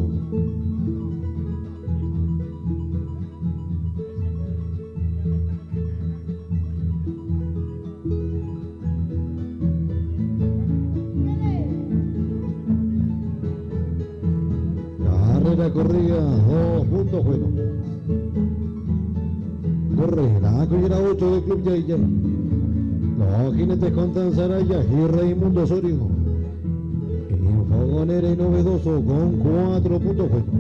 Carrera corrida, dos puntos buenos. Corre la collera ocho del Club J J. Los jinetes contan Saraya y Raimundo Osorio. Fogonera y novedoso con cuatro puntos buenos.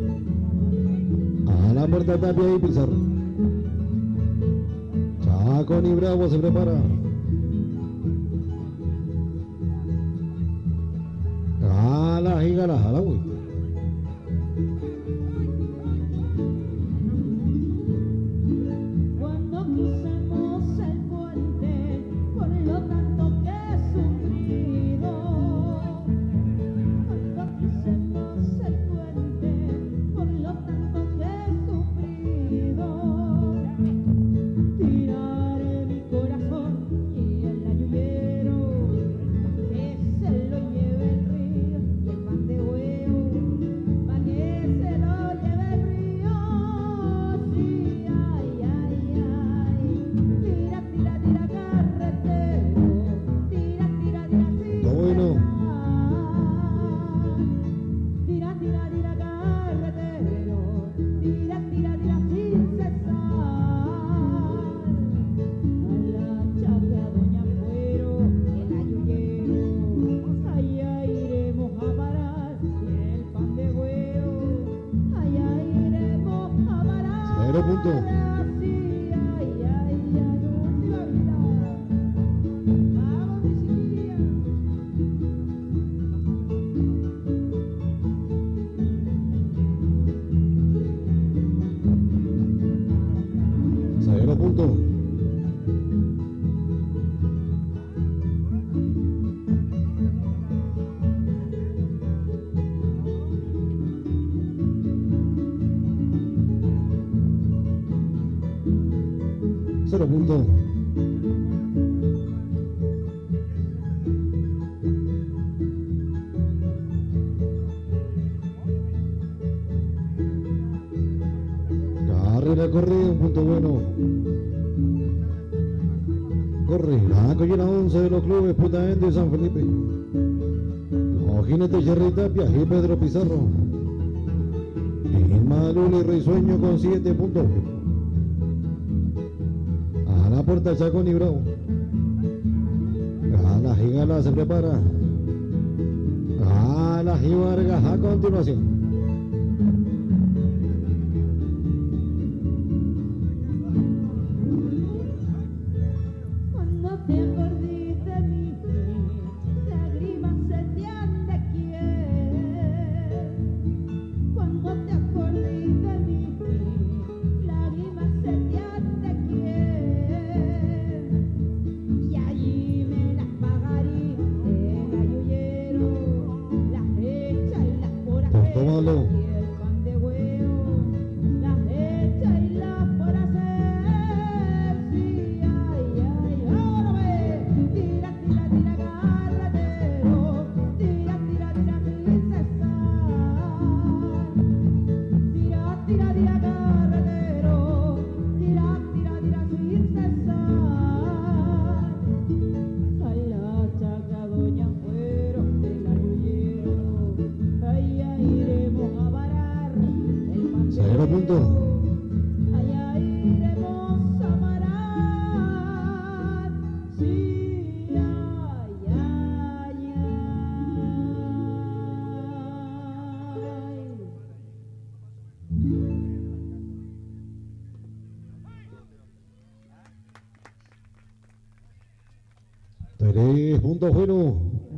A la puerta Tapia y Pizarro. Chacón y Bravo se prepara. Galas y galas a la vuelta. Cuando crucemos el puente, por lo tanto que he sufrido. Cuando crucemos el puente, por lo tanto que he sufrido. Tiraré mi corazón y el ayuero, que se lo lleve el río y el pan de huevo, pa' que se lo lleve el río. Sí, ay, ay, ay, tira, tira, tira, carretero, tira, tira, tira, sin Está bueno. cesar. Tira, tira, tira, carretero, tira, tira, tira, sin cesar. A la chacra doña Fuero, el ayuero, allá iremos a parar, y el pan de huevo, allá iremos a parar. Cero punto. Sí, ay, ay, ay, última vida. Vamos, mi chiquilla. Cero puntos. Cero puntos. Carrera corrida, un punto bueno. Corre la collera once de los clubes Putaende de San Felipe. Los jinetes Jerry Tapia y Pedro Pizarro. Inma Luli Risueño con siete puntos. A la puerta Chacón y Bravo. Galas y Galas se prepara. Galas y Vargas a continuación. Cuando te acordís de mí, lágrimas se te han de quién. Cuando te acordís de mí, lágrimas se te han de quién. Y allí me las pagaré el ayuyero, las hechas y las por hacer. Tómalo. Y el pan de huevo, las hechas y las por hacer. Sí, ay, ay, ahora ve. Tira, tira, tira, carretero. Tira, tira, tira, sin cesar. Tira, tira, tira, carretero. Tira, tira, tira, sin cesar. Ay, la chaca doña fueron del ayuyero. Ay, ay, iremos a varar el pan de Cero puntos. huevo. Ay, ay, iremos a varar. Sí, ay, ay, ay. Tres puntos buenos.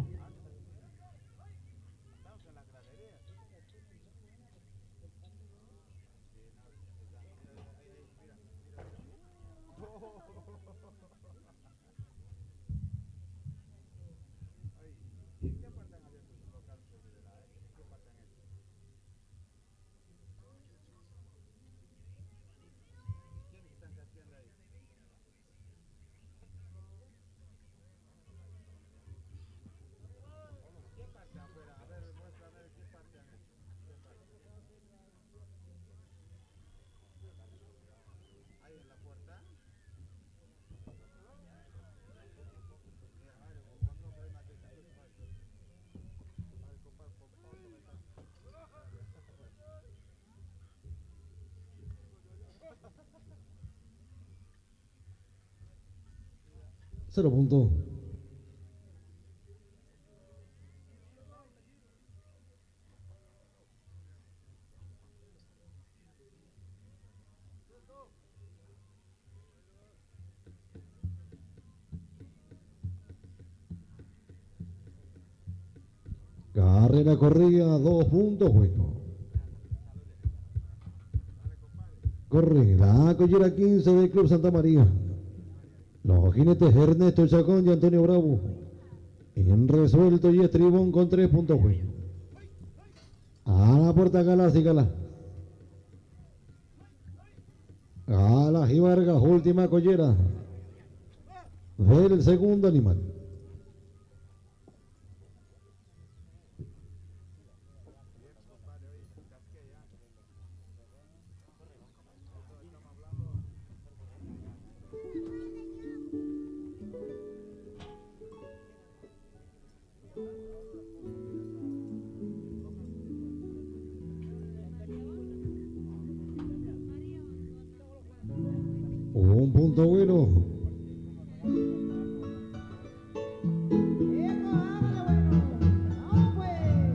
Cero puntos. Carrera corrida, dos puntos buenos. Corre la collera quince del Club Santa María. Los jinetes Ernesto Chacón y Antonio Bravo. En resuelto y estribón con tres puntos buenos. A la puerta Galas y Galas. Galas y Vargas, última collera del segundo animal. Un punto bueno. Eso, hágale, bueno. Vamos, pues.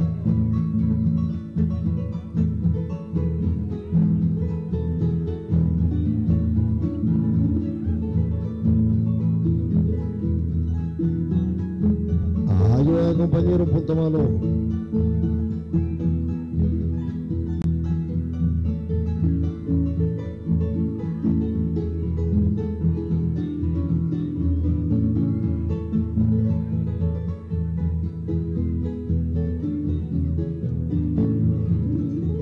Ayuda, compañero, un punto malo.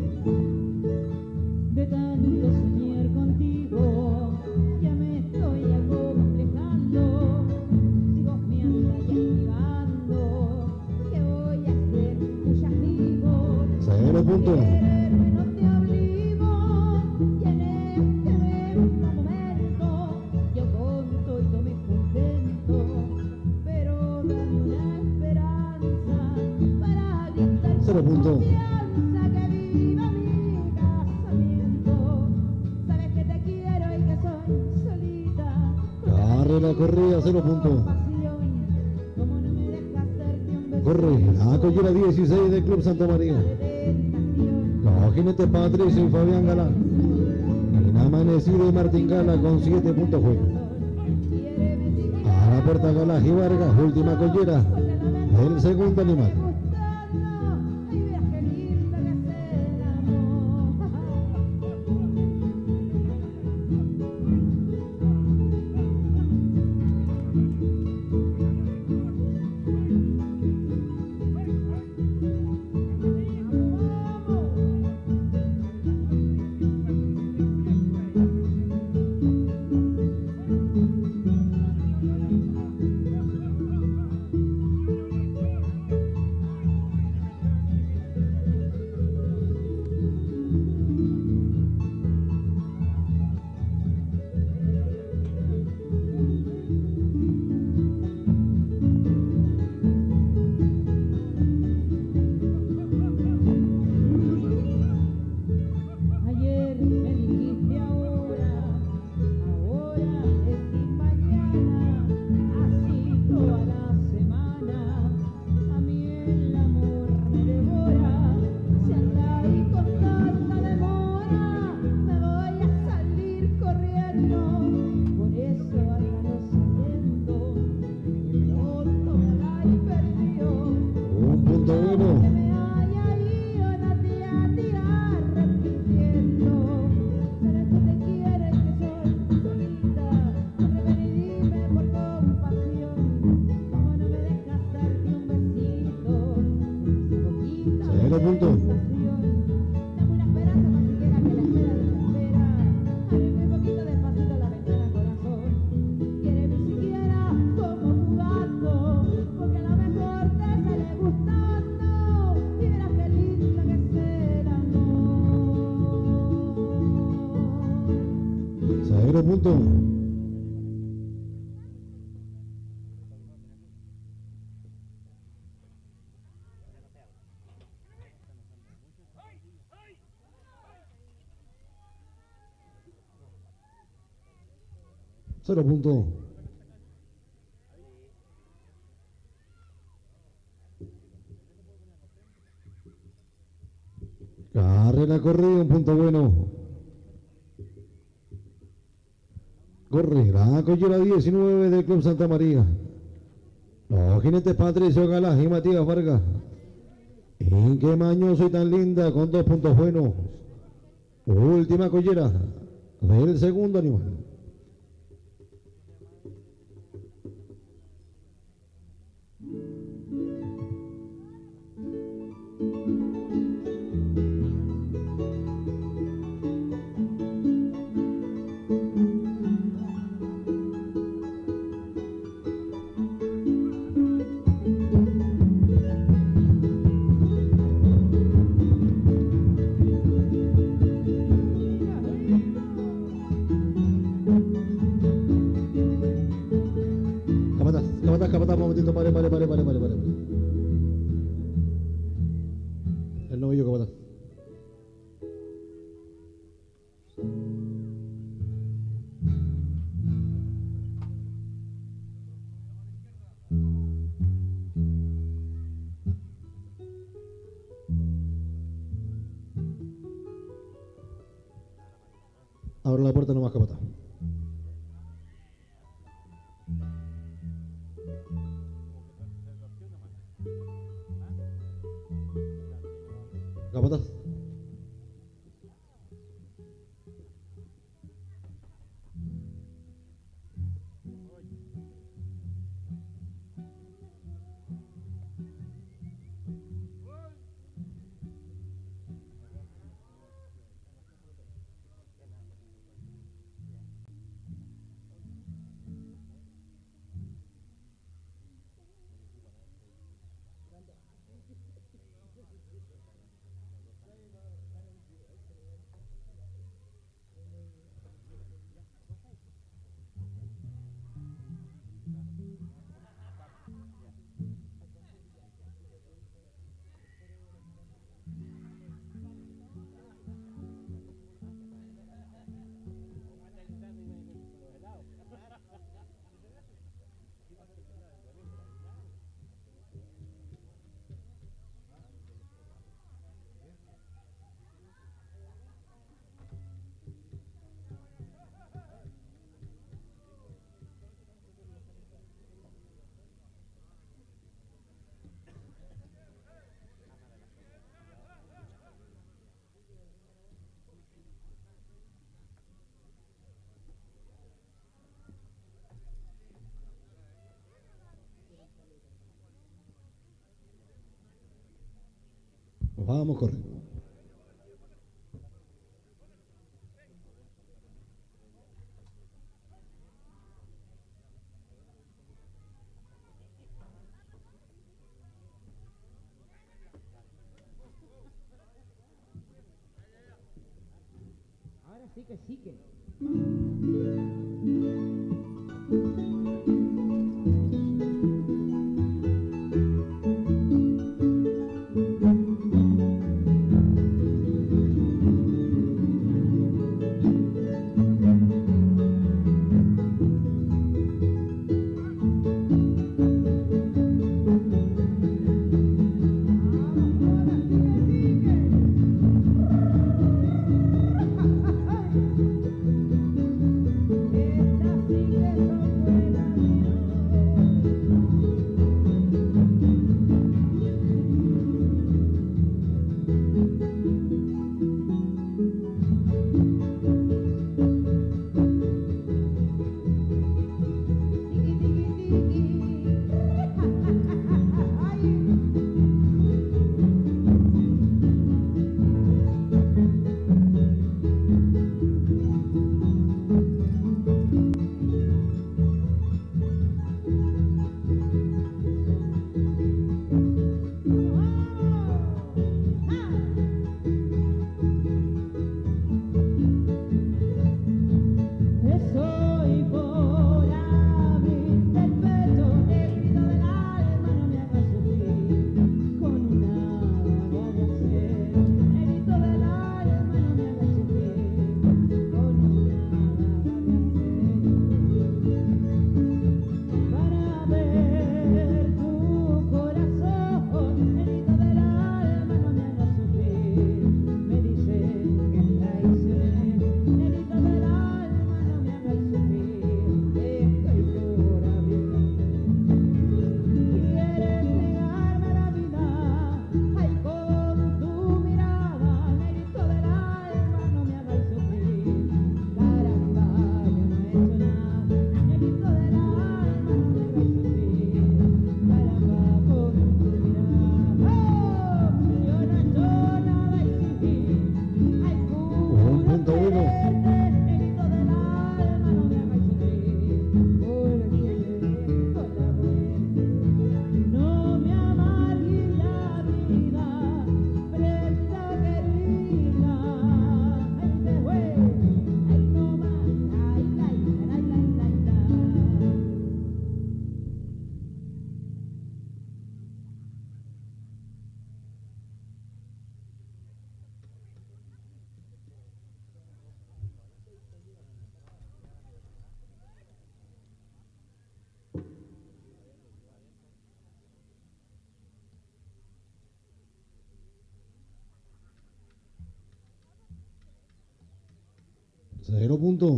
De tanto soñar contigo, ya me estoy punto. No te obligo, y en este mismo momento yo con todo me contento, pero dame una esperanza para gritar Cero con punto. confianza que viva mi casamiento. Sabes que te quiero y que soy solita. Carrera corrida, cero punto. Pasión, como no me dejas darte un beso. Corre la collera dieciséis del Club Santa María. Los jinetes Patricio y Fabián Galán. En Amanecido y Martín Gala con siete puntos juegos. A la puerta Galás y Vargas, última collera del segundo animal. Ayer me dijiste ahora, ahora es sin mañana, así toda la semana, a mí el amor me devora, si anda y con tanta demora, me voy a salir corriendo, por eso hágalo saliendo, que pronto me hagáis perdido. Un punto Que uno. me haya ido, no te a tirar arrepintiendo. Sabes que te quiero y que soy solita. Corre, ven y dime por compasión, cómo no me dejas darte un besito. Esa boquita de Cero punto. tentación. Dame una esperanza tan siquiera que la espera desespera. Ábreme un poquito despacito la ventana, corazón. Quiéreme siquiera como jugando, porque a lo mejor te sale gustando y verás qué lindo que es el amor. Cero punto. Cero punto. Carrera corrida, un punto bueno. Corre la collera diecinueve del Club Santa María. Los jinetes Patricio Galás y Matías Vargas. En qué maño soy tan linda con dos puntos buenos. Última collera del segundo animal. Capataz, capataz, capataz, un momentito, pare, pare, pare, pare, pare, pare. El novillo capataz. Abre la puerta nomás, capataz. Capataz. Vamos a correr. Ahora sí que sí que. Estoy por abrirte el pecho, negrito del alma, no me hagas sufrir con una vaga de acero. Negrito del alma, no me hagas sufrir con una vaga de acero. Para ver tu corazón, negrito del alma, no me hagas sufrir. Me dicen que traicioné, negrito del alma. Quieres negarme la vida, ay, con tu mirada, negrito del alma, no me hagas sufrir. Caramba, yo no he hecho nada, negrito del alma, no me hagas sufrir. Caramba, con tu mirada, oh, yo no he hecho nada y sin fin. Ay, Un punto puro uno. quererte, negrito del alma, no me hagas sufrir. Porque con la muerte no me amargues la vida, presta querida. Ay, te fue, ay, no más, ay, ay, ay, ay, ay, ay. Cero puntos.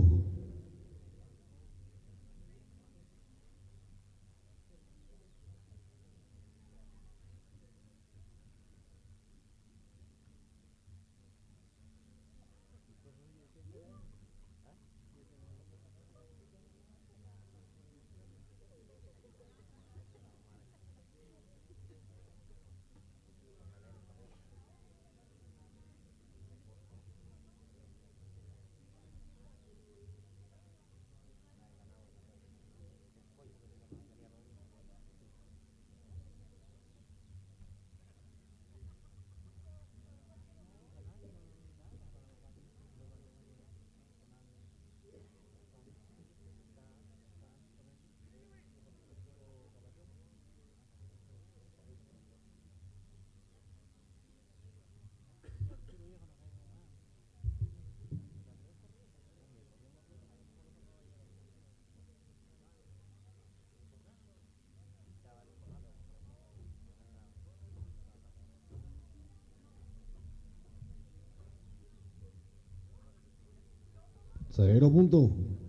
Cero puntos.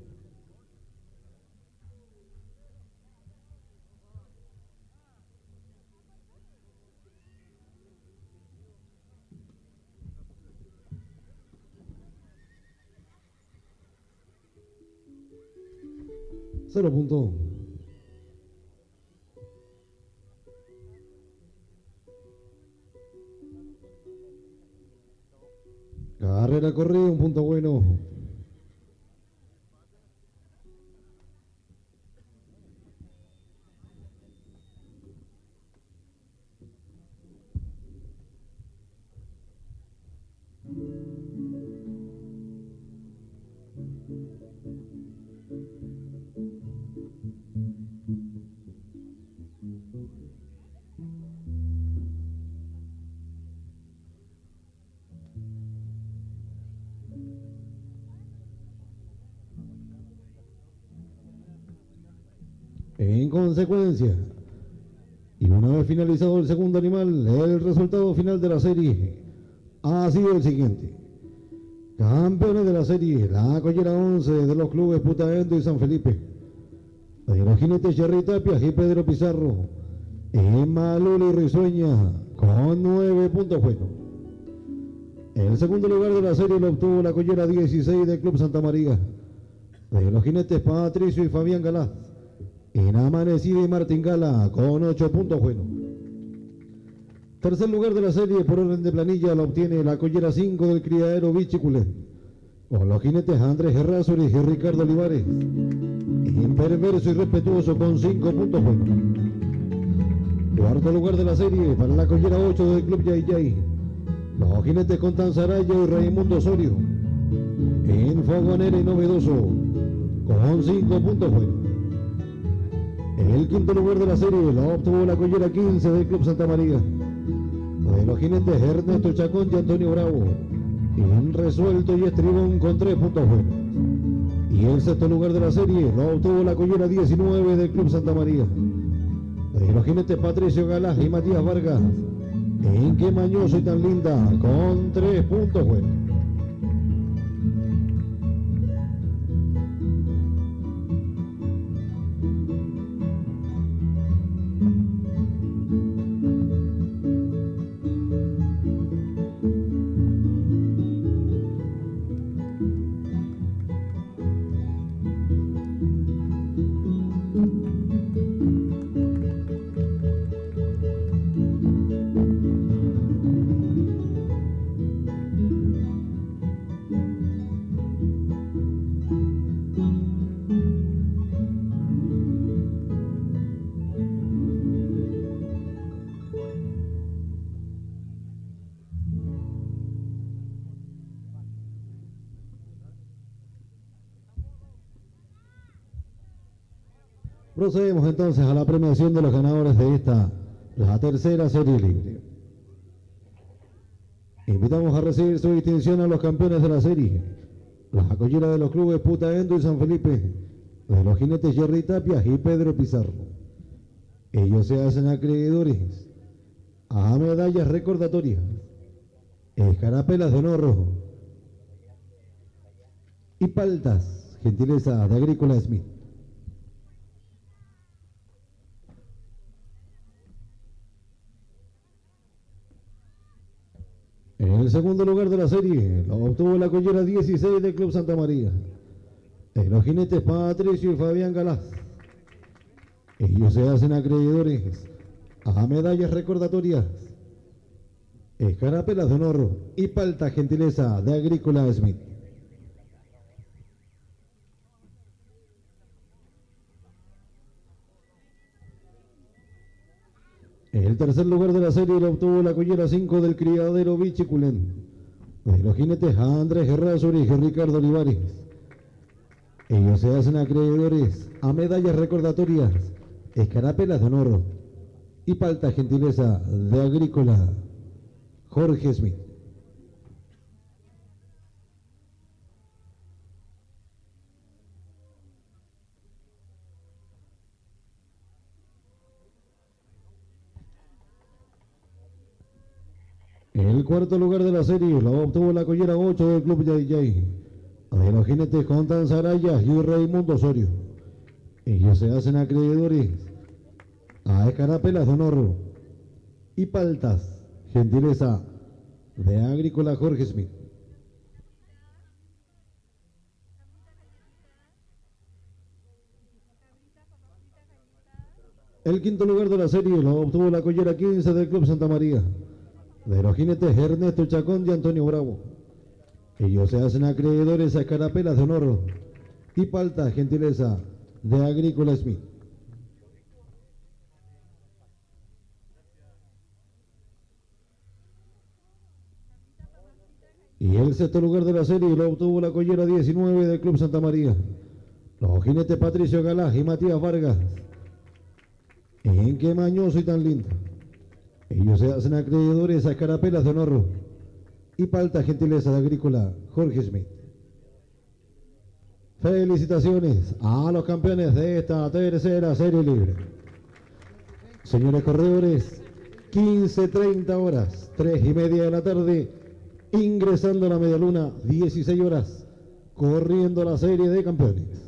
Cero puntos. Carrera corrida, un punto bueno. En consecuencia, y una vez finalizado el segundo animal, el resultado final de la serie ha sido el siguiente. Campeones de la serie, la collera once de los clubes Putaendo y San Felipe. De los jinetes Jerry Tapia y Pedro Pizarro. Emma Luli Risueña con nueve puntos buenos. El segundo lugar de la serie lo obtuvo la collera dieciséis del Club Santa María. De los jinetes Patricio y Fabián Galaz. En Amanecida y Martín Gala con ocho puntos buenos. Tercer lugar de la serie por orden de planilla lo obtiene la collera cinco del criadero Bichiculé. Con los jinetes Andrés Gerrázuri y Ricardo Olivares. Imperverso y respetuoso con cinco puntos buenos. Cuarto lugar de la serie para la collera ocho del Club Yay Yay. Los jinetes Constanzaraya y Raimundo Osorio. En Fogonera y Novedoso con cinco puntos buenos. El quinto lugar de la serie lo obtuvo la collera quince del Club Santa María. De los jinetes Ernesto Chacón y Antonio Bravo. En Resuelto y Estribón con tres puntos buenos. Y el sexto lugar de la serie lo obtuvo la collera diecinueve del Club Santa María. De los jinetes Patricio Galás y Matías Vargas. En Qué Mañoso y Tan Linda con tres puntos buenos. Procedemos entonces a la premiación de los ganadores de esta, la tercera serie libre. Invitamos a recibir su distinción a los campeones de la serie, la collera de los clubes Putaendo y San Felipe, de los jinetes Jerry Tapia y Pedro Pizarro. Ellos se hacen acreedores a medallas recordatorias, escarapelas de honor y paltas, gentileza de Agrícola Smith. En el segundo lugar de la serie lo obtuvo la collera dieciséis del Club Santa María. De los jinetes Patricio y Fabián Galás. Ellos se hacen acreedores a medallas recordatorias, escarapelas de honor y palta gentileza de Agrícola Smith. El tercer lugar de la serie lo obtuvo la collera cinco del criadero Bichiculén. De los jinetes Andrés Gerrázuri y Ricardo Olivares. Ellos se hacen acreedores a medallas recordatorias, escarapelas de honor y palta gentileza de Agrícola Jorge Smith. El cuarto lugar de la serie lo obtuvo la collera ocho del Club Yay Yay. De los jinetes Constanzaraya y Raimundo Osorio. Ellos se hacen acreedores a escarapelas de honor y paltas, gentileza de Agrícola Jorge Smith. El quinto lugar de la serie lo obtuvo la collera quince del Club Santa María. De los jinetes Ernesto Chacón y Antonio Bravo. Ellos se hacen acreedores a escarapelas de honor y palta gentileza de Agrícola Smith. Y el sexto lugar de la serie lo obtuvo la collera diecinueve del Club Santa María. Los jinetes Patricio Galás y Matías Vargas. En qué mañoso y tan lindo. Ellos se hacen acreedores a escarapelas de honor y palta gentileza de Agrícola Jorge Smith. Felicitaciones a los campeones de esta tercera serie libre. Señores corredores, quince treinta horas, tres y media de la tarde, ingresando a la media luna, dieciséis horas, corriendo la serie de campeones.